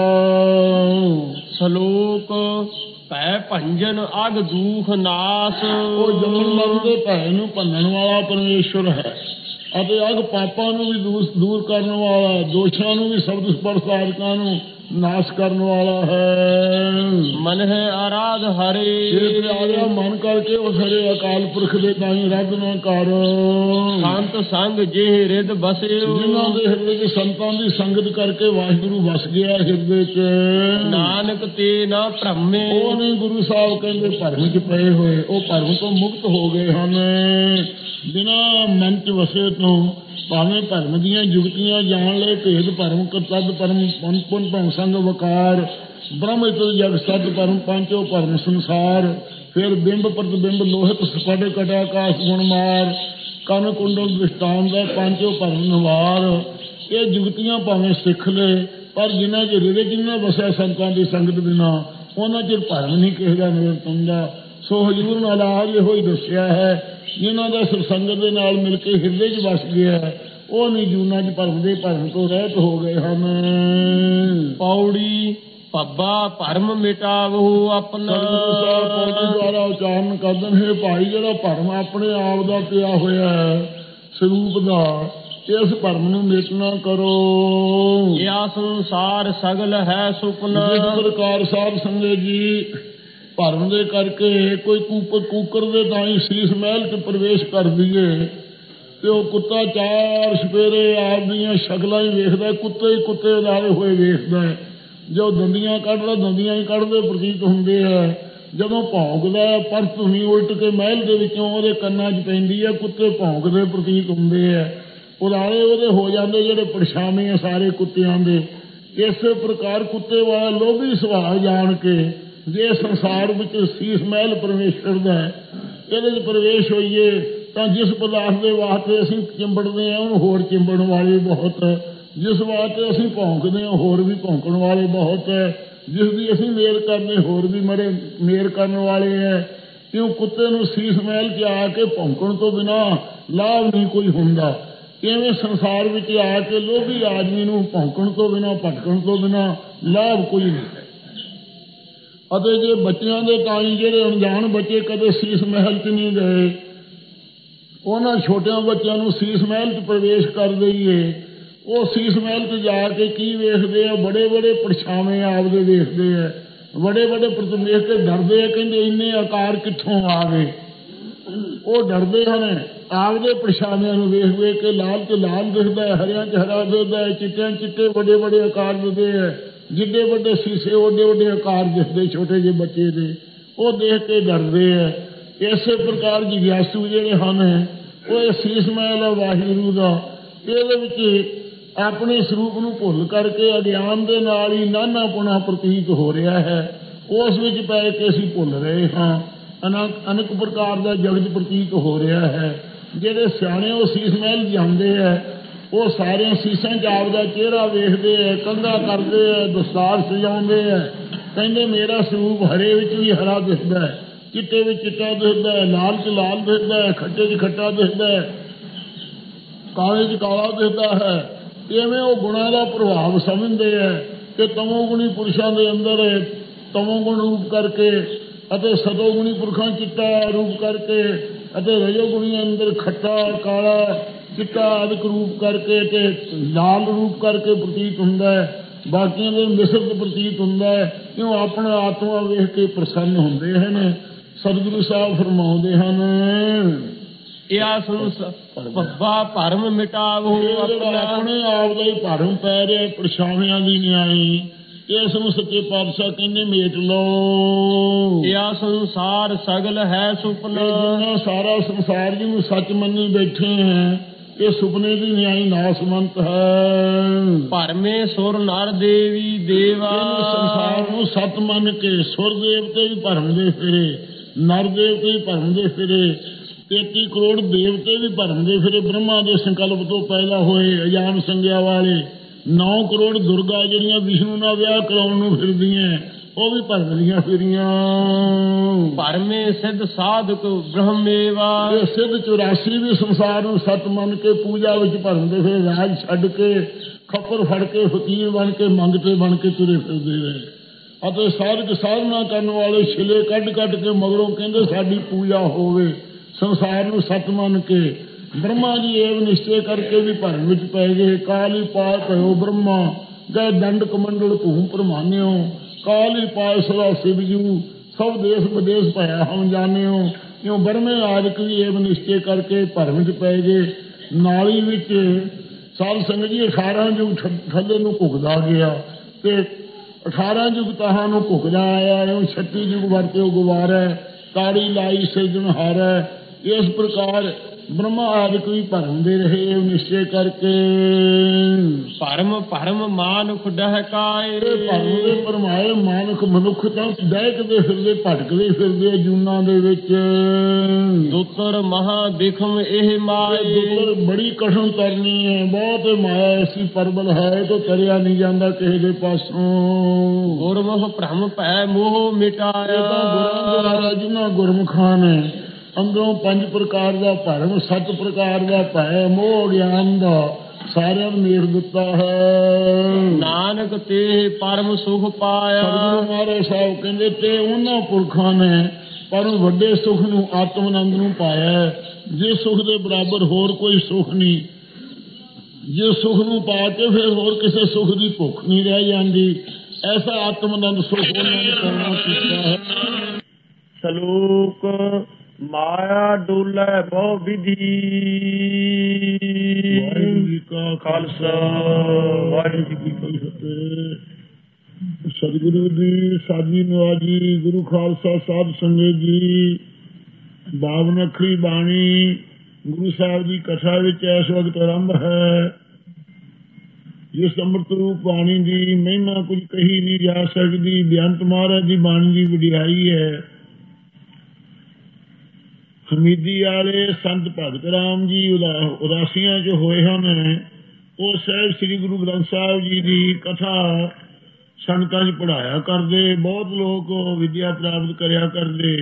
ਸ਼ਲੋਕ ਭੈ ਭੰਜਨ ਅਗ ਦੂਖ ਨਾਸ, ਉਹ ਜੰਮਣ ਮਰਨ ਦੇ ਭੈ ਨੂੰ ਭੰਨਣ ਵਾਲਾ ਪਰਮੇਸ਼ਵਰ ਹੈ ਅਤੇ ਅਗ ਪਾਪਾਂ ਨੂੰ ਵੀ ਦੂਰ ਕਰਨ ਵਾਲਾ, ਦੋਸ਼ਾਂ ਨੂੰ ਵੀ ਸ਼ਬਦ ਸਪਰਸ਼ ਸਾਧਕਾਂ ਨੂੰ ਨਾਸ਼ ਕਰਨ ਵਾਲਾ ਹੈ। ਮਨ ਹੈ ਆਰਾਧ ਹਰੇ, ਜੇ ਪਿਆਰਿਆ ਮਨ ਕਰਕੇ ਉਸ ਹਰੇ ਅਕਾਲ ਪੁਰਖ ਦੇ ਤਾਈਂ ਰੱਦ ਨਾ ਕਰ। ਸੰਤ ਸੰਗ ਜੇ ਰਿਦ ਬਸਿਓ, ਜਿਨ੍ਹਾਂ ਦੇ ਹਿਰਦੇ 'ਚ ਸੰਤਾਂ ਦੀ ਸੰਗਤ ਕਰਕੇ ਵਾਹਿਗੁਰੂ ਵਸ ਗਿਆ ਹਿਰਦੇ 'ਚ। ਨਾਨਕ ਤੇ ਨਾ ਭ੍ਰਮੇ, ਉਹ ਨਹੀਂ ਗੁਰੂ ਸਾਹਿਬ ਕਹਿੰਦੇ ਭਰਮ 'ਚ ਪਏ ਹੋਏ, ਉਹ ਭਰਮ ਤੋਂ ਮੁਕਤ ਹੋ ਗਏ ਹਨ। ਬਿਨਾਂ ਮਨ 'ਚ ਵਸੇ ਤੋਂ ਭਾਵੇਂ ਭਰਮ ਦੀਆਂ ਜੁਗਤੀਆਂ ਜਾਣ ਲਏ, ਭੇਦ ਭਰਮ ਤਦ ਭਰਮ ਪੁਨ ਭੰ ਸੰਗ ਵਕਾਰ, ਬ੍ਰਹਮ ਇਤ ਜਗ ਸਤ ਭਰਮ, ਪੰਚੋ ਭਰਮ ਸੰਸਾਰ। फिर बिंब प्रतिबिंब लोहित स्फट कटाकाश गुणमार कन कुंडल दृष्टांत पांचों भरम निवार। ये जुगतियां भावें सिख ले पर जिन्ना चਿਰ हृदय च ना वसिया संतां की संगत बिना उन्ना चिर भरम नहीं किसी का निवृत्त हुंदा। सो हजूर नालाज इहो ही दस्सिया है जिन्हां दा सत्संगत दे नाल मिल के हृदय च वस गया है ਉਹ ਨਹੀਂ ਜੂਨਾਂ ਚ ਭਰਮ ਤੋਂ ਰਹਿਤ ਹੋ ਗਏ ਹਨ। ਪੌੜੀ ਪੱਬਾ ਭਰਮ ਮਿਟਾਵੋ ਆਪਣਾ। ਪੌੜੀ ਦੁਆਰਾ ਉਚਾਰਨ ਕਰਦੇ ਨੇ ਭਾਈ ਜਿਹੜਾ ਭਰਮ ਆਪਣੇ ਆਪ ਦਾ ਪਿਆ ਹੋਇਆ ਹੈ ਸਰੂਪ ਦਾ ਇਸ ਭਰਮ ਨੂੰ ਮਿਟਣਾ ਕਰੋ। ਇਹ ਸੰਸਾਰ ਸਗਲ ਹੈ ਸੁਪਨਾ। ਜਿਸ ਪ੍ਰਕਾਰ ਸਾਧ ਸੰਗਤ ਜੀ ਭਰਮ ਦੇ ਕਰਕੇ ਕੋਈ ਕੂਕਰ ਦੇ ਤਾਂ ਹੀ ਸੀਸ ਮਹਿਲ ਚ ਪ੍ਰਵੇਸ਼ ਕਰ ਦਈਏ ਤੇ ਉਹ ਕੁੱਤਾ ਚਾਰ ਸਵੇਰੇ ਆਪਦੀਆਂ ਸ਼ਕਲਾਂ ਹੀ ਵੇਖਦਾ, ਕੁੱਤੇ ਹੀ ਕੁੱਤੇ ਉਦਾਰੇ ਹੋਏ ਵੇਖਦਾ। ਜੋ ਦੰਦੀਆਂ ਕੱਢਦਾ ਦੰਦੀਆਂ ਹੀ ਕੱਢਦੇ ਪ੍ਰਤੀਤ ਹੁੰਦੇ ਆ। ਜਦੋਂ ਭੌਂਕਦਾ ਪਰ ਧੁਨੀ ਉਲਟ ਕੇ ਮਹਿਲ ਦੇ ਵਿੱਚੋਂ ਉਹਦੇ ਕੰਨਾਂ 'ਚ ਪੈਂਦੀ ਹੈ, ਕੁੱਤੇ ਭੌਂਕਦੇ ਪ੍ਰਤੀਤ ਹੁੰਦੇ ਆ। ਉਦਾਰੇ ਉਹਦੇ ਹੋ ਜਾਂਦੇ ਜਿਹੜੇ ਪਰਛਾਵੇਂ ਆ ਸਾਰੇ ਕੁੱਤਿਆਂ ਦੇ। ਇਸੇ ਪ੍ਰਕਾਰ ਕੁੱਤੇ ਵਾਲਾ ਲੋਭੀ ਸੁਭਾਅ ਜਾਣ ਕੇ ਜੇ ਸੰਸਾਰ ਵਿੱਚ ਸੀਸ ਮਹਿਲ ਪਰਮੇਸ਼ਰ ਦਾ ਇਹਦੇ 'ਚ ਪ੍ਰਵੇਸ਼ ਹੋਈਏ ਤਾਂ ਜਿਸ ਪਦਾਰਥ ਦੇ ਵਾਸਤੇ ਅਸੀਂ ਚਿੰਬੜਦੇ ਹਾਂ ਉਹਨੂੰ ਹੋਰ ਚਿੰਬੜਨ ਵਾਲੇ ਬਹੁਤ, ਜਿਸ ਵਾਸਤੇ ਅਸੀਂ ਭੌਂਕਦੇ ਹਾਂ ਹੋਰ ਵੀ ਭੌਂਕਣ ਵਾਲੇ ਬਹੁਤ ਹੈ, ਜਿਸ ਦੀ ਅਸੀਂ ਮੇਰ ਕਰਨੇ ਹੋਰ ਵੀ ਮੇਰ ਕਰਨ ਵਾਲੇ ਹੈ। ਕਿਉਂ ਕੁੱਤੇ ਨੂੰ ਸੀਸ ਮਹਿਲ 'ਚ ਆ ਕੇ ਭੌਂਕਣ ਤੋਂ ਬਿਨਾਂ ਲਾਭ ਨਹੀਂ ਕੋਈ ਹੁੰਦਾ, ਇਵੇਂ ਸੰਸਾਰ ਵਿੱਚ ਆ ਕੇ ਲੋਭੀ ਆਦਮੀ ਨੂੰ ਭੌਂਕਣ ਤੋਂ ਬਿਨਾਂ ਭਟਕਣ ਤੋਂ ਬਿਨਾਂ ਲਾਭ ਕੋਈ ਨਹੀਂ। ਅਤੇ ਜੇ ਬੱਚਿਆਂ ਦੇ ਤਾਈਂ ਜਿਹੜੇ ਅਣਜਾਣ ਬੱਚੇ ਕਦੇ ਸੀਸ ਮਹਿਲ 'ਚ ਨਹੀਂ ਗਏ ਉਹਨਾਂ ਛੋਟਿਆਂ ਬੱਚਿਆਂ ਨੂੰ ਸੀਸ ਮਹਿਲ 'ਚ ਪ੍ਰਵੇਸ਼ ਕਰ ਦਈਏ, ਉਹ ਸੀਸ ਮਹਿਲ 'ਚ ਜਾ ਕੇ ਕੀ ਵੇਖਦੇ ਆ? ਬੜੇ ਬੜੇ ਪਰਛਾਵੇਂ ਆਪਦੇ ਵੇਖਦੇ ਆ, ਬੜੇ ਬੜੇ ਵੇਖ ਕੇ ਡਰਦੇ ਆ, ਕਹਿੰਦੇ ਇੰਨੇ ਆਕਾਰ ਕਿੱਥੋਂ ਆ ਗਏ। ਉਹ ਡਰਦੇ ਹਨ ਆਪਦੇ ਪਰਛਾਵਿਆਂ ਨੂੰ ਵੇਖ ਵੇਖ ਕੇ। ਲਾਲ 'ਚ ਲਾਲ ਦਿਖਦਾ ਹੈ, ਹਰਿਆਂ 'ਚ ਹਰਾ ਦਿਖਦਾ ਹੈ, ਚਿੱਟਿਆਂ 'ਚ ਚਿੱਟੇ ਵੱਡੇ ਵੱਡੇ ਆਕਾਰ ਦਿਖਦੇ ਹੈ, ਜਿੱਡੇ ਵੱਡੇ ਸੀਸੇ ਓਡੇ ਓਡੇ ਆਕਾਰ ਦਿਖਦੇ ਛੋਟੇ ਜਿਹੇ ਬੱਚੇ ਦੇ। ਉਹ ਦੇਖ ਕੇ ਡਰਦੇ ਹੈ। ਇਸੇ ਪ੍ਰਕਾਰ ਜਿਗਿਆਸੂ ਜਿਹੜੇ ਹਨ ਉਹ ਇਹ ਸੀਸ ਮਹਿਲ ਵਾਹਿਗੁਰੂ ਦਾ ਇਹਦੇ ਵਿੱਚ ਆਪਣੇ ਸਰੂਪ ਨੂੰ ਭੁੱਲ ਕਰਕੇ ਅਗਿਆਨ ਦੇ ਨਾਲ ਹੀ ਨਾਨਾਪੁਣਾ ਪ੍ਰਤੀਤ ਹੋ ਰਿਹਾ ਹੈ। ਉਸ ਵਿੱਚ ਪੈ ਕੇ ਅਸੀਂ ਭੁੱਲ ਰਹੇ ਹਾਂ। ਅਨੇਕ ਪ੍ਰਕਾਰ ਦਾ ਜਗਤ ਪ੍ਰਤੀਤ ਹੋ ਰਿਹਾ ਹੈ। ਜਿਹੜੇ ਸਿਆਣੇ ਉਹ ਸੀਸ ਮਹਿਲ ਜਾਂਦੇ ਹੈ ਉਹ ਸਾਰੇ ਸੀਸਾਂ 'ਚ ਆਪਦਾ ਚਿਹਰਾ ਵੇਖਦੇ ਹੈ, ਕੰਘਾ ਕਰਦੇ ਹੈ, ਦਸਤਾਰ ਸਜਾਉਂਦੇ ਹੈ, ਕਹਿੰਦੇ ਮੇਰਾ ਸਰੂਪ ਹਰੇ ਵਿੱਚ ਵੀ ਹਰਾ ਦਿਸਦਾ ਹੈ, ਚਿੱਟੇ ਵਿੱਚ ਚਿੱਟਾ ਦਿਸਦਾ ਹੈ, ਲਾਲ 'ਚ ਲਾਲ ਦਿਸਦਾ ਹੈ, ਖੱਟੇ 'ਚ ਖੱਟਾ ਦਿਸਦਾ ਹੈ, ਕਾਲੇ 'ਚ ਕਾਲਾ ਦਿਸਦਾ ਹੈ। ਇਵੇਂ ਉਹ ਗੁਣਾਂ ਦਾ ਪ੍ਰਭਾਵ ਸਮਝਦੇ ਹੈ ਕਿ ਤਮੋਗੁਣੀ ਪੁਰਸ਼ਾਂ ਦੇ ਅੰਦਰ ਤਮੋਗੁਣ ਰੂਪ ਕਰਕੇ ਅਤੇ ਸਤੋਗੁਣੀ ਪੁਰਖਾਂ ਚਿੱਟਾ ਰੂਪ ਕਰਕੇ ਅਤੇ ਰਜੋਗੁਣੀ ਅੰਦਰ ਖੱਟਾ ਕਾਲਾ ਚਿੱਟਾ ਆਦਿਕ ਰੂਪ ਕਰਕੇ ਤੇ ਲਾਲ ਰੂਪ ਕਰਕੇ ਪ੍ਰਤੀਤ ਹੁੰਦਾ ਹੈ। ਬਾਕੀਆਂ ਦੇ ਮਿਸ਼ਰਤ ਪ੍ਰਤੀਤ ਹੁੰਦਾ ਹੈ। ਕਿਉਂ ਆਪਣਾ ਆਤਮਾ ਵੇਖ ਕੇ ਪ੍ਰਸੰਨ ਹੁੰਦੇ ਹਨ। ਸਤਿਗੁਰੂ ਸਾਹਿਬ ਫਰਮਾਉਂਦੇ ਹਨ ਪੱਬਾ ਭਰਮ ਮਿਟਾਵੋ ਆਪਣੇ ਆਪ ਦਾ ਹੀ ਭਰਮ ਪੈ ਰਿਹਾ ਪਰਛਾਵਿਆਂ ਦੀ ਨਿਆਈ। ਇਸ ਨੂੰ ਸੱਚੇ ਪਾਤਸ਼ਾਹ ਕਹਿੰਦੇ ਮੇਟ ਲਓ। ਇਹ ਸੰਸਾਰ ਸਗਲ ਹੈ ਸੁਪਨਾ। ਜਿੰਨਾ ਸਾਰਾ ਸੰਸਾਰ ਜਿਹਨੂੰ ਸੱਚ ਮੰਨੀ ਬੈਠੇ ਹੈ ਇਹ ਸੁਪਨੇ ਦੀ ਨਿਆਈ ਨਾਸਮੰਤ ਹੈ। ਭਰਮੇ ਸੁਰ ਨਰ ਦੇਵੀ ਦੇਵਾ। ਸੰਸਾਰ ਨੂੰ ਸੱਤ ਮੰਨ ਕੇ ਸੁਰ ਦੇਵਤੇ ਵੀ ਭਰਮਦੇ ਫਿਰੇ, ਨਰ ਦੇਵਤੇ ਵੀ ਭਰਮਦੇ ਫਿਰੇ, 33 ਕਰੋੜ ਦੇਵਤੇ ਵੀ ਭਰਮਦੇ ਫਿਰੇ। ਬ੍ਰਹਮਾ ਦੇ ਸੰਕਲਪ ਤੋਂ ਪੈਦਾ ਹੋਏ ਅਜਾਨ ਸੰਗਿਆ ਵਾਲੇ 9 ਕਰੋੜ ਦੁਰਗਾ ਜਿਹੜੀਆਂ ਵਿਸ਼ਨੂੰ ਨਾਲ ਵਿਆਹ ਕਰਾਉਣ ਨੂੰ ਫਿਰਦੀਆਂ ਉਹ ਵੀ ਭਰਮਦੀਆਂ ਫਿਰੀਆਂ। ਭਰਮੇ ਸਿੱਧ ਸਾਧਕ ਬ੍ਰਹਮੇਵਾ। ਇਹ ਸਿੱਧ 84 ਵੀ ਸੰਸਾਰ ਨੂੰ ਸੱਤ ਮੰਨ ਕੇ ਪੂਜਾ ਵਿੱਚ ਭਰਮਦੇ ਫਿਰੇ, ਰਾਜ ਛੱਡ ਕੇ ਖੱਪਰ ਫੜ ਕੇ ਫਕੀਰ ਬਣ ਕੇ ਮੰਗਤੇ ਬਣ ਕੇ ਤੁਰੇ ਫਿਰਦੇ ਰਹੇ। ਅਤੇ ਸਾਧਕ ਸਾਧਨਾ ਕਰਨ ਵਾਲੇ ਛਿਲੇ ਕੱਢ ਕੱਢ ਕੇ ਮਗਰੋਂ ਕਹਿੰਦੇ ਸਾਡੀ ਪੂਜਾ ਹੋਵੇ। ਸੰਸਾਰ ਨੂੰ ਸੱਤ ਮੰਨ ਕੇ ਬ੍ਰਹਮਾ ਜੀ ਇਹ ਨਿਸ਼ਚੇ ਕਰਕੇ ਵੀ ਭਰਮ ਵਿੱਚ ਪੈ ਗਏ। ਕਾਲੀ ਪਾਇ ਭਇਓ ਬ੍ਰਹਮਾ ਗਏ ਦੰਡ ਕਮੰਡਲ ਧੂਮ ਪ੍ਰਮਾਨਿਓ। ਕਾਲੀ ਪਾਇ ਸਦਾ ਸਿਵਜੂ ਸਭ ਦੇਸ਼ ਵਿਦੇਸ਼ ਭਇਆ ਹਮ ਜਾਣਿਓ। ਕਿਉਂ ਬ੍ਰਹਮੇ ਆਦਿਕ ਵੀ ਇਹ ਨਿਸ਼ਚੇ ਕਰਕੇ ਭਰਮ ਵਿੱਚ ਪੈ ਗਏ। ਨਾਲੀ ਵਿੱਚ ਸਾਧ ਸੰਗਤ ਜੀ 18 ਯੁੱਗ ਥੱਲੇ ਨੂੰ ਘੁੱਗਦਾ ਗਿਆ ਤੇ 18 ਯੁੱਗ ਤਾਹਾਂ ਨੂੰ ਘੁੱਗਦਾ ਆਇਆ। 36 ਯੁੱਗ ਵਰਤੇ ਉਹ ਗਵਾਰਾ ਤਾੜੀ ਲਾਈ ਸਿਰਜਣਹਾਰਾ। ਇਸ ਪ੍ਰਕਾਰ ਬ੍ਰਹਮਾ ਆਦਿਕ ਵੀ ਭਰਮ ਦੇ ਰਹੇ ਨਿਸ਼ਚੈ ਕਰਕੇ। ਭਰਮ ਭਰਮ ਮਾਨੁਖ ਡਹਕਾਏ, ਭਰਮ ਦੇ ਭਰਮਾਏ ਮਾਨੁਖ ਮਨੁੱਖ ਤਾਂ ਦਹਿਕਦੇ ਫਿਰਦੇ ਭਟਕਦੇ ਫਿਰਦੇ ਜੂਨਾਂ ਦੇ ਵਿੱਚ। ਦੁੱਤਰ ਮਹਾ ਬਿਖਮ ਇਹ ਮਾਏ, ਦੁੱਤਰ ਬੜੀ ਕਠਿਨ ਤਰਨੀ ਹੈ, ਬਹੁਤ ਮਾਇਆ ਐਸੀ ਪਰਬਲ ਹੈ ਤਾਂ ਤਰਿਆ ਨਹੀਂ ਜਾਂਦਾ ਕਿਸੇ ਦੇ ਪਾਸੋਂ। ਗੁਰਮੁਖ ਭ੍ਰਮ ਭੈ ਮੋਹ ਮਿਟਾਇਆ, ਗੁਰਾਂ ਦੁਆਰਾ ਜਿਨ੍ਹਾਂ ਗੁਰਮੁਖਾਂ ਨੇ ਅੰਦਰੋਂ 5 ਪ੍ਰਕਾਰ ਦਾ ਭਰਮ 7 ਪ੍ਰਕਾਰ ਦਾ ਭੈ ਮੋਹ ਗਿਆਨ ਦਾ ਸਾਰਿਆਂ ਨੂੰ ਮੇੜ ਦਿੱਤਾ ਹੈ। ਨਾਨਕ ਤੇ ਪਰਮ ਸੁਖ ਪਾਇਆ। ਸਤਿਗੁਰੂ ਮਹਾਰਾਜ ਸਾਹਿਬ ਕਹਿੰਦੇ ਤੇ ਉਹਨਾਂ ਪੁਰਖਾਂ ਨੇ ਪਰਮ ਵੱਡੇ ਸੁਖ ਨੂੰ ਆਤਮ ਆਨੰਦ ਨੂੰ ਪਾਇਆ, ਜਿਸ ਸੁਖ ਦੇ ਬਰਾਬਰ ਹੋਰ ਕੋਈ ਸੁਖ ਨਹੀਂ। ਜਿਸ ਸੁਖ ਨੂੰ ਪਾ ਕੇ ਫਿਰ ਹੋਰ ਕਿਸੇ ਸੁਖ ਦੀ ਭੁੱਖ ਨਹੀਂ ਰਹਿ ਜਾਂਦੀ। ਐਸਾ ਆਤਮ ਆਨੰਦ ਸੁਖ ਉਹਨਾਂ ਨੇ ਪਾਉਣਾ ਕੀਤਾ ਹੈ। ਸਲੋਕ ਮਾਇਆ ਡੋਲੇ ਬਹੁ ਵਿਧੀ। ਵਾਹਿਗੁਰੂ ਜੀ ਕਾ ਖਾਲਸਾ ਵਾਹਿਗੁਰੂ ਜੀ ਕੀ ਫਤਿਹ। ਸਤਿਗੁਰੂ ਦੀ ਸਾਜੀ ਨਵਾਜੀ ਗੁਰੂ ਖਾਲਸਾ ਸਾਧ ਸੰਗਤ ਜੀ, ਬਾਵਨ ਅੱਖਰੀ ਬਾਣੀ ਗੁਰੂ ਸਾਹਿਬ ਦੀ ਕਥਾ ਵਿੱਚ ਇਸ ਵਕਤ ਆਰੰਭ ਹੈ। ਜਿਸ ਅੰਮ੍ਰਿਤ ਰੂਪ ਬਾਣੀ ਦੀ ਮਹਿਮਾ ਕੁਝ ਕਹੀ ਨਹੀਂ ਜਾ ਸਕਦੀ। ਬੇਅੰਤ ਮਹਾਰਾਜ ਦੀ ਬਾਣੀ ਦੀ ਵਡਿਆਈ ਹੈ। ਹਮੀਦੀ ਵਾਲੇ ਸੰਤ ਭਗਤ ਰਾਮ ਜੀ ਉਦਾਸੀਆਂ ਚ ਹੋਏ ਹਨ। ਉਹ ਸਾਹਿਬ ਸ੍ਰੀ ਗੁਰੂ ਗ੍ਰੰਥ ਸਾਹਿਬ ਜੀ ਦੀ ਕਥਾ ਸੰਗਤਾਂ ਚ ਪੜ੍ਹਾਇਆ ਕਰਦੇ। ਬਹੁਤ ਲੋਕ ਵਿਦਿਆ ਪ੍ਰਾਪਤ ਕਰਿਆ ਕਰਦੇ।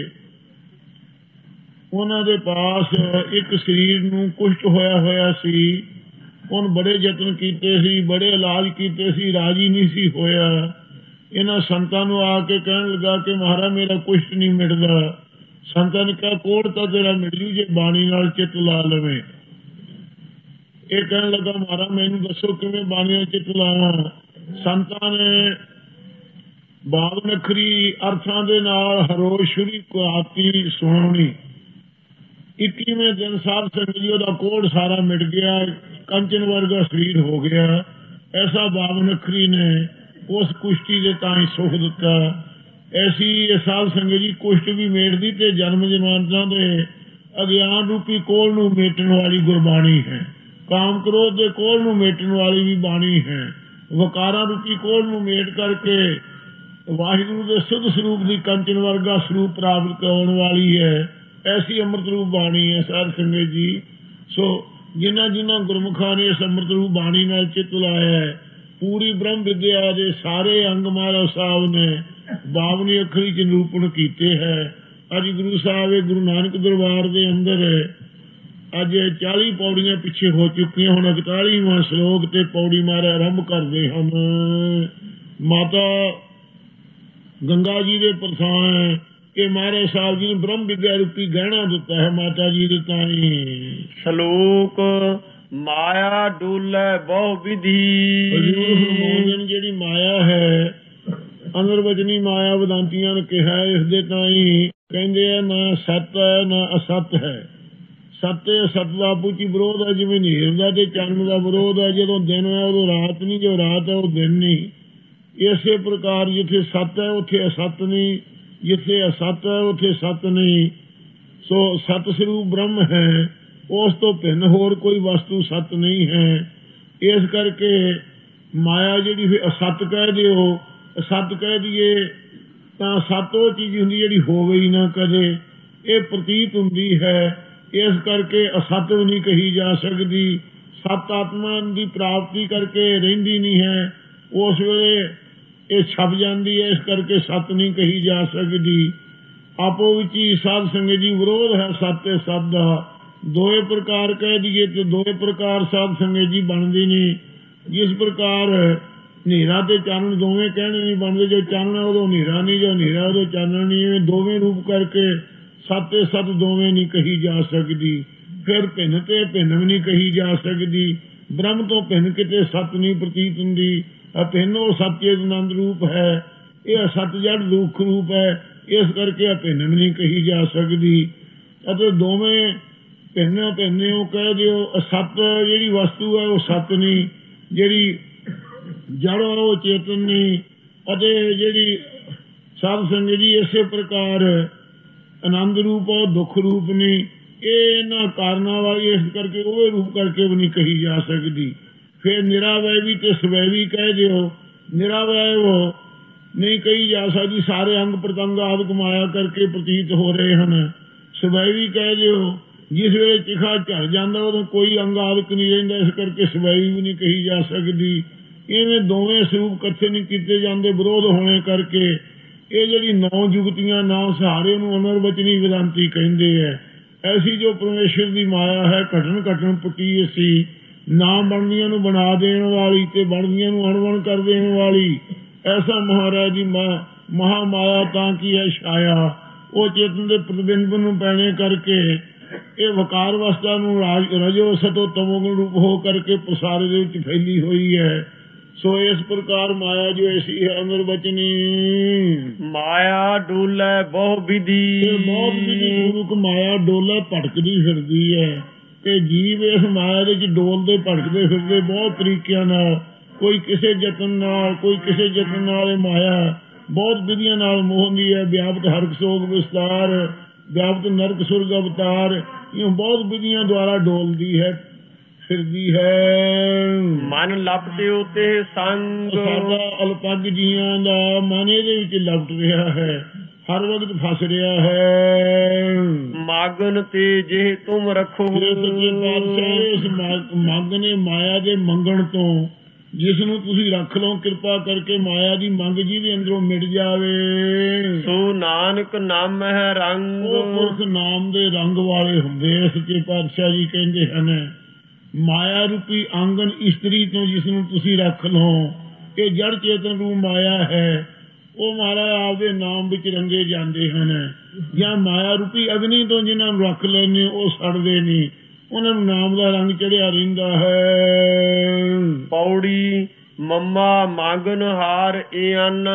ਉਹਨਾਂ ਦੇ ਪਾਸ ਇੱਕ ਸਰੀਰ ਨੂੰ ਕੁਸ਼ਟ ਹੋਇਆ ਸੀ। ਉਹਨ ਬੜੇ ਯਤਨ ਕੀਤੇ ਸੀ, ਬੜੇ ਇਲਾਜ ਕੀਤੇ ਸੀ, ਰਾਜੀ ਨਹੀਂ ਸੀ ਹੋਇਆ। ਇਹਨਾਂ ਸੰਤਾਂ ਨੂੰ ਆ ਕੇ ਕਹਿਣ ਲੱਗਾ ਕਿ ਮਹਾਰਾਜ ਮੇਰਾ ਕੁਸ਼ਟ ਨਹੀਂ ਮਿਟਦਾ। ਸੰਤਾਂ ਨੇ ਕਿਹਾ ਕੋੜ ਤਾਂ ਤੇਰਾ ਮਿਟ ਜੂ ਜੇ ਬਾਣੀ ਨਾਲ ਚਿੱਤ ਲਾ ਲਵੇਂ। ਇਹ ਕਹਿਣ ਲੱਗਾ ਮਹਾਰਾਜ ਮੈਨੂੰ ਦੱਸੋ ਕਿਵੇਂ ਬਾਣੀ ਨਾਲ ਚਿੱਤ ਲਾਵਾਂ। ਸੰਤਾਂ ਨੇ ਬਾਵਨ ਅੱਖਰੀ ਅਰਥਾਂ ਦੇ ਨਾਲ ਹਰੋਜ਼ ਸ਼ੁਰੀ ਕੁਆਤੀ ਸੁਣਾਉਣੀ। 21ਵੇਂ ਦਿਨ ਸਾਧ ਸੰਗਤ ਜੀ ਉਹਦਾ ਕੋੜ ਸਾਰਾ ਮਿਟ ਗਿਆ, ਕੰਚਨ ਵਰਗਾ ਸਰੀਰ ਹੋ ਗਿਆ। ਐਸਾ ਬਾਵਨ ਅੱਖਰੀ ਨੇ ਉਸ ਕੁਸ਼ਤੀ ਦੇ ਤਾਂ ਹੀ ਸੁਖ ਦਿੱਤਾ। ਐਸੀ ਸਾਧ ਸੰਗਤ ਜੀ ਕੁਸ਼ਟ ਵੀ ਮੇਟਦੀ ਤੇ ਜਨਮ ਜਨਮਾਂਤਰਾਂ ਦੇ ਅਗਿਆਨ ਰੂਪੀ ਕੋਲ ਨੂੰ ਮੇਟਣ ਵਾਲੀ ਗੁਰਬਾਣੀ ਹੈ। ਕਾਮ ਕ੍ਰੋਧ ਦੇ ਕੋਲ ਨੂੰ ਮੇਟਣ ਵਾਲੀ ਵੀ ਬਾਣੀ ਹੈ। ਵਕਾਰਾਂ ਰੂਪੀ ਕੋਲ ਨੂੰ ਮੇਟ ਕਰਕੇ ਵਾਹਿਗੁਰੂ ਦੇ ਸੁਧ ਸਰੂਪ ਦੀ ਕੰਚਨ ਵਰਗਾ ਸਰੂਪ ਪ੍ਰਾਪਤ ਕਰਾਉਣ ਵਾਲੀ ਹੈ। ਐਸੀ ਅੰਮ੍ਰਿਤ ਰੂਪ ਬਾਣੀ ਹੈ ਸਾਧ ਸੰਗਤ ਜੀ। ਸੋ ਜਿਨ੍ਹਾਂ ਜਿਨ੍ਹਾਂ ਗੁਰਮੁਖਾਂ ਨੇ ਇਸ ਅੰਮ੍ਰਿਤ ਰੂਪ ਬਾਣੀ ਨਾਲ ਚਿੱਤ ਲਾਇਆ ਹੈ, ਪੂਰੀ ਬ੍ਰਹਮ ਵਿਦਿਆ ਦੇ ਸਾਰੇ ਅੰਗ ਮਹਾਰਾਜ ਸਾਹਿਬ ਨੇ ਬਾਵਨੀ ਅੱਖਰੀ ਚ ਨਿਰੂਪਣ ਕੀਤੇ ਹੈ। ਅੱਜ ਗੁਰੂ ਸਾਹਿਬ ਗੁਰੂ ਨਾਨਕ ਦਰਬਾਰ ਦੇ ਅੰਦਰ ਅੱਜ 40 ਪੌੜੀਆਂ ਪਿੱਛੇ ਹੋ ਚੁੱਕੀਆਂ। ਹੁਣ 41ਵਾਂ ਸ਼ਲੋਕ ਤੇ ਪੌੜੀ ਮਹਾਰਾਜ ਆਰੰਭ ਕਰਦੇ ਹਨ। ਮਾਤਾ ਗੰਗਾ ਜੀ ਦੇ ਪ੍ਰਸਾਨ ਕਿ ਮਹਾਰਾਜ ਸਾਹਿਬ ਜੀ ਨੇ ਬ੍ਰਹਮ ਵਿਦਿਆ ਰੂਪੀ ਗਹਿਣਾ ਦਿੱਤਾ ਹੈ ਮਾਤਾ ਜੀ ਦੇ ਤਾਈ। ਸਲੋਕ ਮਾਇਆ ਡੋਲੇ ਬਹੁ ਵਿਧੀ। ਜਿਹੜੀ ਮਾਇਆ ਹੈ ਅੰਦਰ ਵਜਨੀ ਮਾਇਆ ਵਿਦਾਂਤੀਆਂ ਨੇ ਕਿਹਾ ਇਸ ਦੇ ਤਾਈ ਕਹਿੰਦੇ ਆ ਨਾ ਸੱਤ ਹੈ ਨਾ ਅਸਤ ਹੈ। ਸੱਤ ਅਸਤ ਦਾ ਆਪੂ ਚ ਵਿਰੋਧ ਹੈ। ਜਿਵੇਂ ਹਨੇਰ ਦਾ ਤੇ ਚੰਨ ਦਾ ਵਿਰੋਧ ਹੈ। ਜਦੋਂ ਦਿਨ ਹੈ ਉਦੋਂ ਰਾਤ ਨਹੀਂ, ਜੋ ਰਾਤ ਹੈ ਉਹ ਦਿਨ ਨਹੀਂ। ਇਸੇ ਪ੍ਰਕਾਰ ਜਿੱਥੇ ਸੱਤ ਹੈ ਉੱਥੇ ਅਸਤ ਨਹੀਂ, ਜਿੱਥੇ ਅਸਤ ਹੈ ਉੱਥੇ ਸਤ ਨਹੀਂ। ਸੋ ਸਤ ਸਰੂਪ ਬ੍ਰਹਮ ਹੈ, ਉਸ ਤੋਂ ਭਿੰਨ ਹੋਰ ਕੋਈ ਵਸਤੂ ਸਤ ਨਹੀਂ ਹੈ। ਇਸ ਕਰਕੇ ਮਾਇਆ ਜਿਹੜੀ ਫਿਰ ਅਸਤ ਕਹਿ ਦਿਓ, ਅਸਤ ਕਹਿ ਦਈਏ ਤਾਂ ਸਤ ਉਹ ਚੀਜ਼ ਹੁੰਦੀ ਜਿਹੜੀ ਹੋਵੇ ਹੀ ਨਾ ਕਦੇ। ਇਹ ਪ੍ਰਤੀਤ ਹੁੰਦੀ ਹੈ। ਇਸ ਕਰਕੇ ਅਸਤ ਵੀ ਨਹੀਂ ਕਹੀ ਜਾ ਸਕਦੀ। ਸਤ ਆਤਮਾ ਦੀ ਪ੍ਰਾਪਤੀ ਕਰਕੇ ਰਹਿੰਦੀ ਨਹੀਂ ਹੈ, ਉਸ ਵੇਲੇ ਇਹ ਛਪ ਜਾਂਦੀ ਹੈ। ਇਸ ਕਰਕੇ ਸਤ ਨਹੀਂ ਕਹੀ ਜਾ ਸਕਦੀ। ਆਪੋ ਵਿੱਚ ਹੀ ਸਾਧ ਸੰਗਤ ਜੀ ਵਿਰੋਧ ਹੈ ਸਤ ਤੇ ਸਤ ਦਾ। ਦੋਏ ਪ੍ਰਕਾਰ ਕਹਿ ਦਈਏ ਤੇ ਦੋਏ ਪ੍ਰਕਾਰ ਸਾਧ ਸੰਗਤ ਜੀ ਬਣਦੀ ਨਹੀਂ। ਜਿਸ ਪ੍ਰਕਾਰ ਹਨੇਰਾ ਤੇ ਚਾਨਣ ਦੋਵੇਂ ਕਹਿਣੇ ਨਹੀਂ ਬਣਦੇ। ਜੋ ਚਾਨਣ ਉਦੋਂ ਹਨੇਰਾ ਨਹੀਂ, ਜੋ ਹਨੇਰਾ ਉਦੋਂ ਚਾਨਣ ਨਹੀਂ। ਦੋਵੇਂ ਰੂਪ ਕਰਕੇ ਸਤ ਤੇ ਸਤ ਦੋਵੇਂ ਨਹੀਂ ਕਹੀ ਜਾ ਸਕਦੀ। ਫਿਰ ਭਿੰਨ ਤੇ ਭਿੰਨ ਵੀ ਨਹੀਂ ਕਹੀ ਜਾ ਸਕਦੀ। ਬ੍ਰਹਮ ਤੋਂ ਭਿੰਨ ਕਿਤੇ ਸਤ ਨਹੀਂ ਪ੍ਰਤੀਤ ਹੁੰਦੀ। ਅਭਿੰਨ ਉਹ ਸਤਿ ਆਨੰਦ ਰੂਪ ਹੈ। ਇਹ ਅਸਤ ਜੜ ਦੁੱਖ ਰੂਪ ਹੈ। ਇਸ ਕਰਕੇ ਅਭਿੰਨ ਵੀ ਨਹੀਂ ਕਹੀ ਜਾ ਸਕਦੀ। ਅਤੇ ਦੋਵੇਂ ਭਿੰਨ ਭਿੰਨ ਉਹ ਕਹਿ ਦਿਓ। ਅਸਤ ਜਿਹੜੀ ਵਸਤੂ ਹੈ ਉਹ ਸਤ ਨਹੀਂ, ਜਿਹੜੀ ਜੜ ਉਹ ਚੇਤਨ ਨਹੀਂ। ਅਤੇ ਜਿਹੜੀ ਸਾਧ ਸੰਗਤ ਜੀ ਇਸੇ ਪ੍ਰਕਾਰ ਆਨੰਦ ਰੂਪ ਉਹ ਦੁੱਖ ਰੂਪ ਨਹੀਂ। ਇਹ ਇਹਨਾਂ ਕਾਰਨਾਂ ਵਾਲੀ ਇਸ ਕਰਕੇ ਉਹ ਰੂਪ ਕਰਕੇ ਵੀ ਨਹੀਂ ਕਹੀ ਜਾ ਸਕਦੀ। ਫਿਰ ਨਿਰਾਵੈ ਵੀ ਤੇ ਸਵੈ ਕਹਿ ਦਿਓ। ਨਿਰਾਵੈ ਉਹ ਨਹੀਂ ਕਹੀ ਜਾ ਸਕਦੀ, ਸਾਰੇ ਅੰਗ ਪ੍ਰਤੰਗ ਆਦਿਕ ਮਾਇਆ ਕਰਕੇ ਪ੍ਰਤੀਤ ਹੋ ਰਹੇ ਹਨ। ਸਵੈ ਕਹਿ ਦਿਓ, ਜਿਸ ਵੇਲੇ ਚਿਖਾ ਝੜ ਜਾਂਦਾ ਉਦੋਂ ਕੋਈ ਅੰਗ ਆਦਿਕ ਨਹੀਂ ਰਹਿੰਦਾ, ਇਸ ਕਰਕੇ ਸਵੈ ਵੀ ਨਹੀਂ ਕਹੀ ਜਾ ਸਕਦੀ। ਇਵੇਂ ਦੋਵੇਂ ਸਰੂਪ ਇਕੱਠੇ ਨਹੀਂ ਕੀਤੇ ਜਾਂਦੇ ਵਿਰੋਧ ਹੋਣੇ ਕਰਕੇ। ਇਹ ਜਿਹੜੀ 9 ਜੁਗਤੀਆਂ 9 ਸਹਾਰੇ ਨੂੰ ਅਨਰਵਚਨੀ ਵਿਦਾਂਤੀ ਕਹਿੰਦੇ ਹੈ। ਐਸੀ ਜੋ ਪਰਮੇਸ਼ਰ ਦੀ ਮਾਇਆ ਹੈ, ਘਟਨ ਘਟਨ ਪੁੱਟੀ ਅਸੀਂ, ਨਾ ਬਣਦੀਆਂ ਨੂੰ ਬਣਾ ਦੇਣ ਵਾਲੀ ਤੇ ਬਣਦੀਆਂ ਨੂੰ ਅਣਬਣ ਕਰ ਦੇਣ ਵਾਲੀ, ਐਸਾ ਮਹਾਰਾਜ ਦੀ ਮਹਾ ਮਾਇਆ ਤਾਂ ਕੀ ਹੈ ਛਾਇਆ। ਉਹ ਚੇਤਨ ਦੇ ਪ੍ਰਤਿਬਿੰਬ ਨੂੰ ਪੈਣੇ ਕਰਕੇ ਇਹ ਵਕਾਰ ਅਵਸਥਾ ਨੂੰ ਰਜੋ ਸਤੋ ਤਮੋਗੁਣ ਰੂਪ ਹੋ ਕਰਕੇ ਪ੍ਰਸਾਰ ਦੇ ਵਿੱਚ ਫੈਲੀ ਹੋਈ ਹੈ। ਸੋ ਇਸ ਪ੍ਰਕਾਰ ਮਾਇਆ ਜੋ ਐਸੀ ਹੈ ਅਨਰਵਚਨੀ। ਮਾਇਆ ਡੋਲੇ ਬਹੁ ਵਿਧੀ, ਬਹੁਤ ਵਿਧੀ ਪੂਰਵਕ ਮਾਇਆ ਡੋਲੇ ਭਟਕਦੀ ਫਿਰਦੀ ਹੈ ਤੇ ਜੀਵ ਇਸ ਮਾਇਆ ਦੇ ਵਿੱਚ ਡੋਲਦੇ ਭਟਕਦੇ ਫਿਰਦੇ ਬਹੁਤ ਤਰੀਕਿਆਂ ਨਾਲ, ਕੋਈ ਕਿਸੇ ਯਤਨ ਨਾਲ, ਕੋਈ ਕਿਸੇ ਯਤਨ ਨਾਲ। ਇਹ ਮਾਇਆ ਬਹੁਤ ਵਿਧੀਆਂ ਨਾਲ ਮੋਹਦੀ ਹੈ। ਵਿਆਪਤ ਹਰਕ ਸੋਗ ਵਿਸਤਾਰ, ਵਿਆਪਤ ਨਰਕ ਸੁਰਗ ਅਵਤਾਰ, ਇਹ ਬਹੁਤ ਵਿਧੀਆਂ ਦੁਆਰਾ ਡੋਲਦੀ ਹੈ ਫਿਰਦੀ ਹੈ। ਮਨ ਲਪਟੇ ਉਤੇ ਸੰਗ, ਸਾਡਾ ਅਲਪੱਗ ਜੀਆਂ ਦਾ ਮਨ ਇਹਦੇ ਵਿੱਚ ਲਪਟ ਰਿਹਾ ਹੈ, ਹਰ ਵਕਤ ਫਸ ਰਿਹਾ ਹੈ। ਮਾਗਨ ਤੇ ਜੇ ਤੁਮ ਰੱਖੋ, ਸੱਚੇ ਪਾਤਸ਼ਾਹ ਇਸ ਮੰਗ ਨੇ ਮਾਇਆ ਦੇ ਮੰਗਣ ਤੋਂ, ਜਿਸ ਨੂੰ ਤੁਸੀਂ ਰੱਖ ਲਓ ਕਿਰਪਾ ਕਰਕੇ ਮਾਇਆ ਦੀ ਮੰਗ ਜਿਹਦੇ ਅੰਦਰੋਂ ਮਿਟ ਜਾਵੇ। ਸੋ ਨਾਨਕ ਨਾਮ ਹੈ ਰੰਗ, ਉਹ ਪੁਰਖ ਨਾਮ ਦੇ ਰੰਗ ਵਾਲੇ ਹੁੰਦੇ ਆ। ਸੱਚੇ ਪਾਤਸ਼ਾਹ ਜੀ ਕਹਿੰਦੇ ਹਨ ਮਾਇਆ ਰੂਪੀ ਆਂਗਨ ਇਸਤਰੀ ਤੋਂ ਜਿਸ ਨੂੰ ਤੁਸੀਂ ਰੱਖ ਲਓ, ਇਹ ਜੜ ਚੇਤਨ ਰੂਪ ਮਾਇਆ ਹੈ, ਉਹ ਮਹਾਰਾਜ ਆਪਦੇ ਨਾਮ ਵਿੱਚ ਰੰਗੇ ਜਾਂਦੇ ਹਨ। ਜਾਂ ਮਾਇਆ ਰੂਪੀ ਅਗਨੀ ਤੋਂ ਜਿਨ੍ਹਾਂ ਨੂੰ ਰੱਖ ਲੈਂਦੇ ਉਹ ਸੜਦੇ ਨਹੀਂ, ਉਹਨਾਂ ਨੂੰ ਨਾਮ ਦਾ ਰੰਗ ਚੜਿਆ ਰਹਿੰਦਾ ਹੈ। ਪੌੜੀ ਮੰਮਾ ਮੰਗਨ ਹਾਰ ਇਹ ਅੰਨ,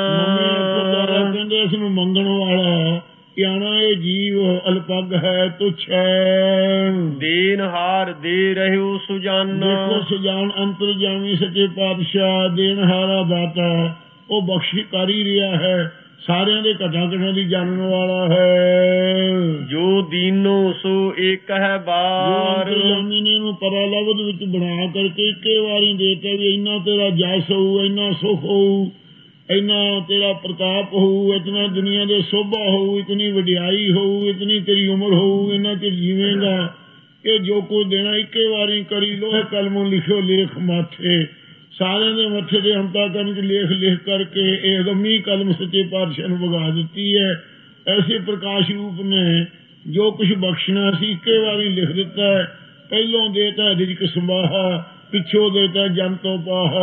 ਕਹਿੰਦੇ ਇਸ ਨੂੰ ਮੰਗਣ ਵਾਲਾ ਕਿਆਣਾ ਇਹ ਜੀਵ ਅਲਪੱਗ ਹੈ, ਤੁੱਛ ਹੈ। ਦੇਨ ਹਾਰ ਦੇ ਰਹਿਓ ਸੁਜਾਨ, ਦੇਖੋ ਸੁਜਾਨ ਅੰਤਰ ਜਾਮੀ ਸੱਚੇ ਪਾਤਸ਼ਾਹ ਦੇਣ ਹਾਰਾ ਦਾਤਾ, ਉਹ ਬਖਸ਼ੀ ਕਰ ਹੀ ਰਿਹਾ ਹੈ, ਸਾਰਿਆਂ ਦੇ ਘਟਾਂ ਘਟਾਂ ਦੀ ਜਾਣਨ ਵਾਲਾ ਹੈ। ਜੋ ਦੀਨੋ ਸੋ ਇੱਕ ਹੈ ਬਾਰ, ਜਾਮੀ ਨੇ ਇਹਨੂੰ ਪਰਾਲਬਦ ਵਿੱਚ ਬਣਾ ਕਰਕੇ ਇੱਕੇ ਵਾਰੀ ਦੇਤਾ ਵੀ ਇੰਨਾ ਤੇਰਾ ਜਸ ਹੋਊ, ਇੰਨਾ ਸੁਖ ਹੋਊ, ਇੰਨਾ ਤੇਰਾ ਪ੍ਰਤਾਪ ਹੋਊ, ਇਤਨਾ ਦੁਨੀਆ ਦੇ ਸੋਭਾ ਹੋਊ, ਇਤਨੀ ਵਡਿਆਈ ਹੋਊ, ਇਤਨੀ ਤੇਰੀ ਉਮਰ ਹੋਊ, ਇੰਨਾ ਚਿਰ ਜੀਵੇਂਗਾ। ਇਹ ਜੋ ਕੁਝ ਦੇਣਾ ਇੱਕੇ ਵਾਰੀ ਕਰੀ ਲੋਹੇ ਕਲਮੋਂ ਲਿਖਿਓ ਲੇਖ ਮਾਥੇ, ਸਾਰਿਆਂ ਦੇ ਮੱਥੇ ਦੇ ਅੰਤਾਕਰਨ ਚ ਲੇਖ ਲਿਖ ਕਰਕੇ ਇਹ ਅਗੰਮੀ ਕਲਮ ਸੱਚੇ ਪਾਤਸ਼ਾਹ ਨੂੰ ਵਗਾ ਦਿੱਤੀ ਹੈ। ਐਸੇ ਪ੍ਰਕਾਸ਼ ਰੂਪ ਨੇ ਜੋ ਕੁਛ ਬਖਸ਼ਣਾ ਸੀ ਇੱਕੇ ਵਾਰੀ ਲਿਖ ਦਿੱਤਾ ਹੈ। ਪਹਿਲੋਂ ਦੇਤਾ ਰਿਜਕ ਸੰਭਾਹਾ, ਪਿੱਛੋਂ ਦੇਤਾ ਜਨ ਤੋਂ ਪਾਹਾ।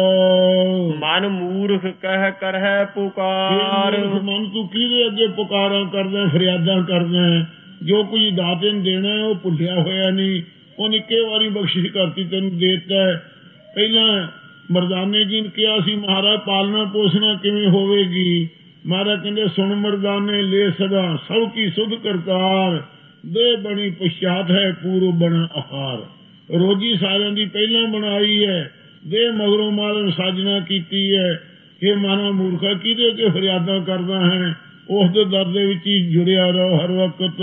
ਮਨ ਮੂਰਖ ਕਹਿ ਕਰ ਹੈ ਪੁਕਾਰ, ਮਨ ਤੂੰ ਕਿਹਦੇ ਅੱਗੇ ਪੁਕਾਰਾਂ ਕਰਦਾ, ਫਰਿਆਦਾਂ ਕਰਦਾ, ਜੋ ਕੁਝ ਦਾਤੇ ਨੂੰ ਦੇਣਾ ਉਹ ਭੁੱਲਿਆ ਹੋਇਆ ਨਹੀਂ, ਉਹਨੇ ਇੱਕੇ ਵਾਰੀ ਬਖਸ਼ਿਸ਼ ਕਰਤੀ, ਤੈਨੂੰ ਦੇਤਾ। ਪਹਿਲਾਂ ਮਰਦਾਨੇ ਜੀ ਨੇ ਕਿਹਾ ਸੀ ਮਹਾਰਾਜ ਪਾਲਣਾ ਪੋਸਣਾ ਕਿਵੇਂ ਹੋਵੇਗੀ। ਮਹਾਰਾਜ ਕਹਿੰਦੇ ਸੁਣ ਮਰਦਾਨੇ ਲੈ ਸਦਾ ਸਭ ਕੀ ਸੁਧ ਕਰਤਾਰ, ਦੇ ਬਣੀ ਪਛਾਤ ਹੈ ਪੂਰਵ ਬਣਾ ਆਹਾਰ। ਰੋਜੀ ਸਾਰਿਆਂ ਦੀ ਪਹਿਲਾਂ ਬਣਾਈ ਹੈ, ਦੇ ਮਗਰੋਂ ਮਾਰਨ ਸਾਜਣਾ ਕੀਤੀ ਹੈ। ਇਹ ਮਾਨਾ ਮੂਰਖਾ ਕਿਹਦੇ ਅੱਗੇ ਫਰਿਆਦਾਂ ਕਰਦਾ ਹੈ, ਉਸ ਦੇ ਦਰ ਦੇ ਵਿੱਚ ਹੀ ਜੁੜਿਆ ਰਹੋ ਹਰ ਵਕਤ।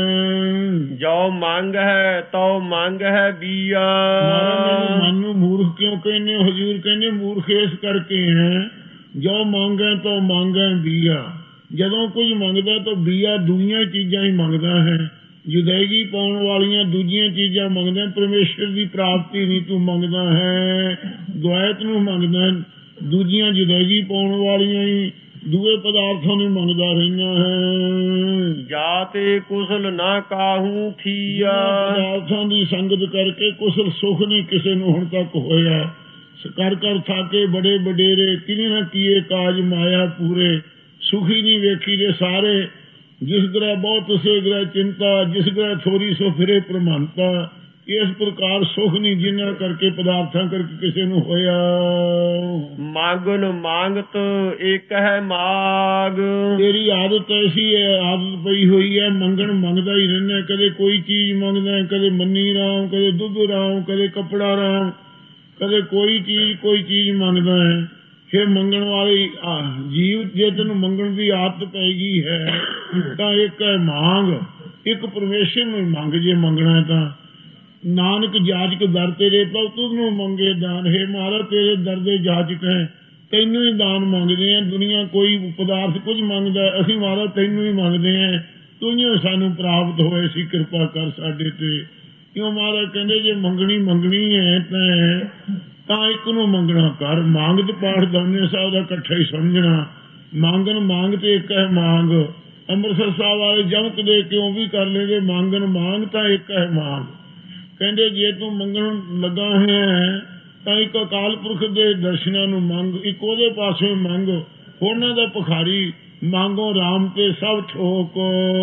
ਜੋ ਮੰਗ ਹੈ ਤੋ ਮੰਗ ਹੈ ਬੀਆ, ਮੈਨੂੰ ਮਨ ਨੂੰ ਮੂਰਖ ਕਿਉਂ ਕਹਿੰਦੇ ਹਜ਼ੂਰ? ਕਹਿੰਦੇ ਮੂਰਖ ਇਸ ਕਰਕੇ ਹੈ ਜੋ ਮੰਗੈ ਤੋ ਮੰਗੈ ਬੀਆ। ਜਦੋਂ ਕੁਝ ਮੰਗਦਾ ਤਾਂ ਬੀਆ ਦੂਜੀਆਂ ਚੀਜ਼ਾਂ ਹੀ ਮੰਗਦਾ ਹੈ, ਜੁਦਾਈਗੀ ਪਾਉਣ ਵਾਲੀਆਂ ਦੂਜੀਆਂ ਚੀਜ਼ਾਂ ਮੰਗਦਾ। ਪਰਮੇਸ਼ਰ ਦੀ ਪ੍ਰਾਪਤੀ ਨਹੀਂ ਤੂੰ ਮੰਗਦਾ ਹੈ, ਦੁਆਇਤ ਨੂੰ ਮੰਗਦਾ, ਦੂਜੀਆਂ ਜੁਦਾਈਗੀ ਪਾਉਣ ਵਾਲੀਆਂ ਹੀ ਦੂਏ ਪਦਾਰਥਾਂ ਨੂੰ ਮੰਗਦਾ ਰਹਿਣਾ ਹੈ। ਜਾਤੇ ਕੁਸਲ ਨਾ ਕਾਹੂ ਥੀਆ, ਪਦਾਰਥਾਂ ਦੀ ਸੰਗਤ ਕਰਕੇ ਕੁਸਲ ਸੁਖ ਨਹੀਂ ਕਿਸੇ ਨੂੰ ਹੁਣ ਤੱਕ ਹੋਇਆ। ਕਰ ਕਰ ਥਾਕੇ ਬੜੇ ਵਡੇਰੇ, ਕਿਨੇ ਨਾ ਕੀਏ ਕਾਜ ਮਾਇਆ ਪੂਰੇ। ਸੁਖੀ ਨਹੀਂ ਵੇਖੀ ਦੇ ਸਾਰੇ, ਜਿਸ ਗ੍ਰਹਿ ਬਹੁਤ ਸੇ ਗ੍ਰਹਿ ਚਿੰਤਾ, ਜਿਸ ਗ੍ਰਹਿ ਥੋੜੀ ਸੋ ਫਿਰੇ ਪ੍ਰਮਾਨਤਾ। ਇਸ ਪ੍ਰਕਾਰ ਸੁਖ ਨਹੀਂ ਜਿਨ੍ਹਾਂ ਕਰਕੇ ਪਦਾਰਥਾਂ ਕਰਕੇ ਕਿਸੇ ਨੂੰ ਹੋਇਆ। ਮਾਗਨ ਮੰਗਤ ਇੱਕ ਹੈ ਮਾਗ, ਤੇਰੀ ਆਦਤ ਐਸੀ ਹੈ, ਆਦਤ ਪਈ ਹੋਈ ਹੈ ਮੰਗਣ ਮੰਗਦਾ ਹੀ ਰਹਿਣਾ। ਕਦੇ ਕੋਈ ਚੀਜ਼ ਮੰਗਦਾ, ਕਦੇ ਮੰਨੀ ਰਾਮ, ਕਦੇ ਦੁੱਧ ਰਾਮ, ਕਦੇ ਕੱਪੜਾ ਰਾਮ, ਕਦੇ ਕੋਈ ਚੀਜ਼ ਮੰਗਦਾ ਹੈ। ਫਿਰ ਮੰਗਣ ਵਾਲੀ ਜੀਵ ਜੇ ਤੈਨੂੰ ਮੰਗਣ ਦੀ ਆਦਤ ਪੈ ਗਈ ਹੈ ਤਾਂ ਇੱਕ ਹੈ ਮੰਗ, ਇੱਕ ਪਰਮੇਸ਼ਰ ਨੂੰ ਮੰਗ ਜੇ ਮੰਗਣਾ ਤਾਂ। ਨਾਨਕ ਜਾਚਕ ਦਰ ਤੇਰੇ ਪ੍ਰਭ ਤੁਧ ਨੂੰ ਮੰਗੇ ਦਾਨ। ਹੈ ਮਹਾਰਾਜ ਤੇਰੇ ਦਰ ਦੇ ਜਾਚਕ ਹੈ, ਤੈਨੂੰ ਹੀ ਦਾਨ ਮੰਗਦੇ ਆ। ਦੁਨੀਆ ਕੋਈ ਪਦਾਰਥ ਕੁਝ ਮੰਗਦਾ, ਅਸੀਂ ਮਹਾਰਾਜ ਤੈਨੂੰ ਹੀ ਮੰਗਦੇ ਆ। ਤੂੰ ਹੀ ਸਾਨੂੰ ਪ੍ਰਾਪਤ ਹੋਏ ਸੀ, ਕਿਰਪਾ ਕਰ ਸਾਡੇ ਤੇ। ਕਿਉਂ ਮਹਾਰਾਜ ਕਹਿੰਦੇ ਜੇ ਮੰਗਣੀ ਹੈ ਤਾਂ ਇੱਕ ਨੂੰ ਮੰਗਣਾ ਕਰ। ਮੰਗ ਤੇ ਪਾਠ ਦੋਨੇ ਸਾਹਿਬ ਦਾ ਇਕੱਠਾ ਹੀ ਸਮਝਣਾ। ਮੰਗਣ ਮੰਗ ਤੇ ਇੱਕ ਹੈ ਮੰਗ। ਅੰਮ੍ਰਿਤਸਰ ਸਾਹਿਬ ਵਾਲੇ ਜਮਕ ਦੇ ਕਿਉਂ ਵੀ ਕਰ ਲੈਂਦੇ, ਮੰਗਣ ਮੰਗ ਤਾਂ ਇੱਕ ਹੈ ਮੰਗ। ਕਹਿੰਦੇ ਜੇ ਤੂੰ ਮੰਗਣ ਲੱਗਾ ਹੋਇਆ ਹੈ ਤਾਂ ਇੱਕ ਅਕਾਲ ਪੁਰਖ ਦੇ ਦਰਸ਼ਨਾਂ ਨੂੰ ਮੰਗ, ਇੱਕ ਉਹਦੇ ਪਾਸੇ ਮੰਗ। ਉਹਨਾਂ ਦਾ ਭਿਖਾਰੀ ਮੰਗੋ ਰਾਮ ਤੇ ਸਭ ਠੋਕ।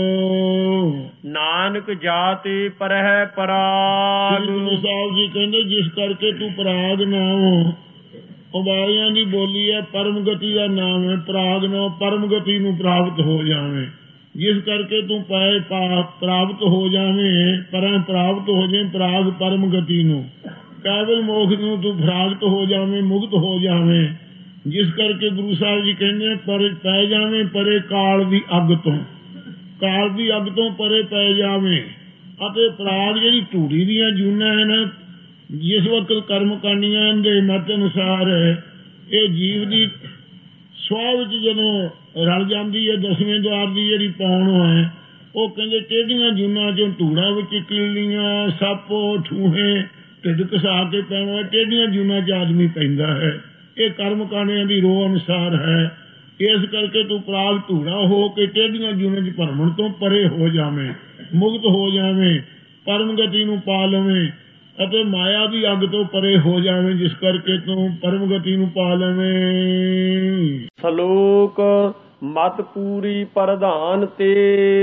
ਨਾਨਕ ਜਾਤੇ ਪਰਹਿ ਪਰਾਗ। ਗੁਰੂ ਸਾਹਿਬ ਜੀ ਕਹਿੰਦੇ ਜਿਸ ਕਰਕੇ ਤੂੰ ਪਰਾਗ ਨਾ ਹੋ। ਉਬਾਲਿਆਂ ਦੀ ਬੋਲੀ ਹੈ, ਪਰਮ ਗਤੀ ਦਾ ਨਾਮ ਹੈ। ਪਰਾਗ ਨਾ ਪਰਮ ਗਤੀ ਨੂੰ ਪ੍ਰਾਪਤ ਹੋ ਜਾਵੇਂ। ਜਿਸ ਕਰਕੇ ਤੂੰ ਪਾਏ ਪ੍ਰਾਪਤ ਹੋ ਜਾਵੇਂ, ਪ੍ਰਾਪਤ ਹੋ ਜਾਵੇਂ ਪਰਾਗ ਪਰਮ ਗਤੀ ਨੂੰ। ਕੇਵਲ ਮੋਖ ਨੂੰ ਤੂੰ ਪ੍ਰਾਪਤ ਹੋ ਜਾਵੇਂ, ਮੁਕਤ ਹੋ ਜਾਵੇਂ। ਜਿਸ ਕਰਕੇ ਗੁਰੂ ਸਾਹਿਬ ਜੀ ਕਹਿੰਦੇ ਪੈ ਜਾਵੇਂ ਪਰੇ ਕਾਲ ਦੀ ਅੱਗ ਤੋਂ। ਕਾਲ ਦੀ ਅੱਗ ਤੋਂ ਪਰੇ ਪੈ ਜਾਵੇਂ। ਅਤੇ ਪਰਾਗ ਜਿਹੜੀ ਧੂੜੀ ਦੀਆਂ ਜੂਨਾਂ ਹਨ, ਜਿਸ ਵਕਤ ਕਰਮ ਕਾਂਡੀਆਂ ਦੇ ਮਤ ਅਨੁਸਾਰ ਇਹ ਜੀਵ ਦੀ ਸਵਾਹ ਵਿੱਚ ਜਦੋਂ ਰਲ ਜਾਂਦੀ ਹੈ, ਦਸਵੇਂ ਦੁਆਰ ਦੀ ਜਿਹੜੀ ਪੌਣ ਹੈ, ਉਹ ਕਹਿੰਦੇ ਟੇਢੀਆਂ ਜੂਨਾਂ ਚੋਂ ਧੂੜਾ ਵਿੱਚ ਕਿੱਲੀਆਂ ਸੱਪ ਠੂਹੇ ਢਿੱਡ ਘਸਾ ਕੇ ਪੈਣਾ। ਟੇਢੀਆਂ ਜੂਨਾਂ 'ਚ ਆਦਮੀ ਪੈਂਦਾ ਹੈ। ਇਹ ਕਰਮ ਕਾਂਡਿਆਂ ਦੀ ਰੋਹ ਅਨੁਸਾਰ ਹੈ। ਇਸ ਕਰਕੇ ਤੂੰ ਪਰਾਗ ਧੂੜਾ ਹੋ ਕੇ ਟੇਢੀਆਂ ਜੂਨਾਂ 'ਚ ਭਰਮਣ ਤੋਂ ਪਰੇ ਹੋ ਜਾਵੇਂ, ਮੁਕਤ ਹੋ ਜਾਵੇਂ, ਪਰਮ ਗਤੀ ਨੂੰ ਪਾ ਲਵੇਂ ਅਤੇ ਮਾਇਆ ਦੀ ਅੱਗ ਤੋਂ ਪਰੇ ਹੋ ਜਾਵੇਂ। ਜਿਸ ਕਰਕੇ ਤੂੰ ਪਰਮ ਗਤੀ ਨੂੰ ਪਾ ਲਵੇਂ। ਸ਼ਲੋਕ ਮਤ ਪੂਰੀ ਪ੍ਰਧਾਨ ਤੇ।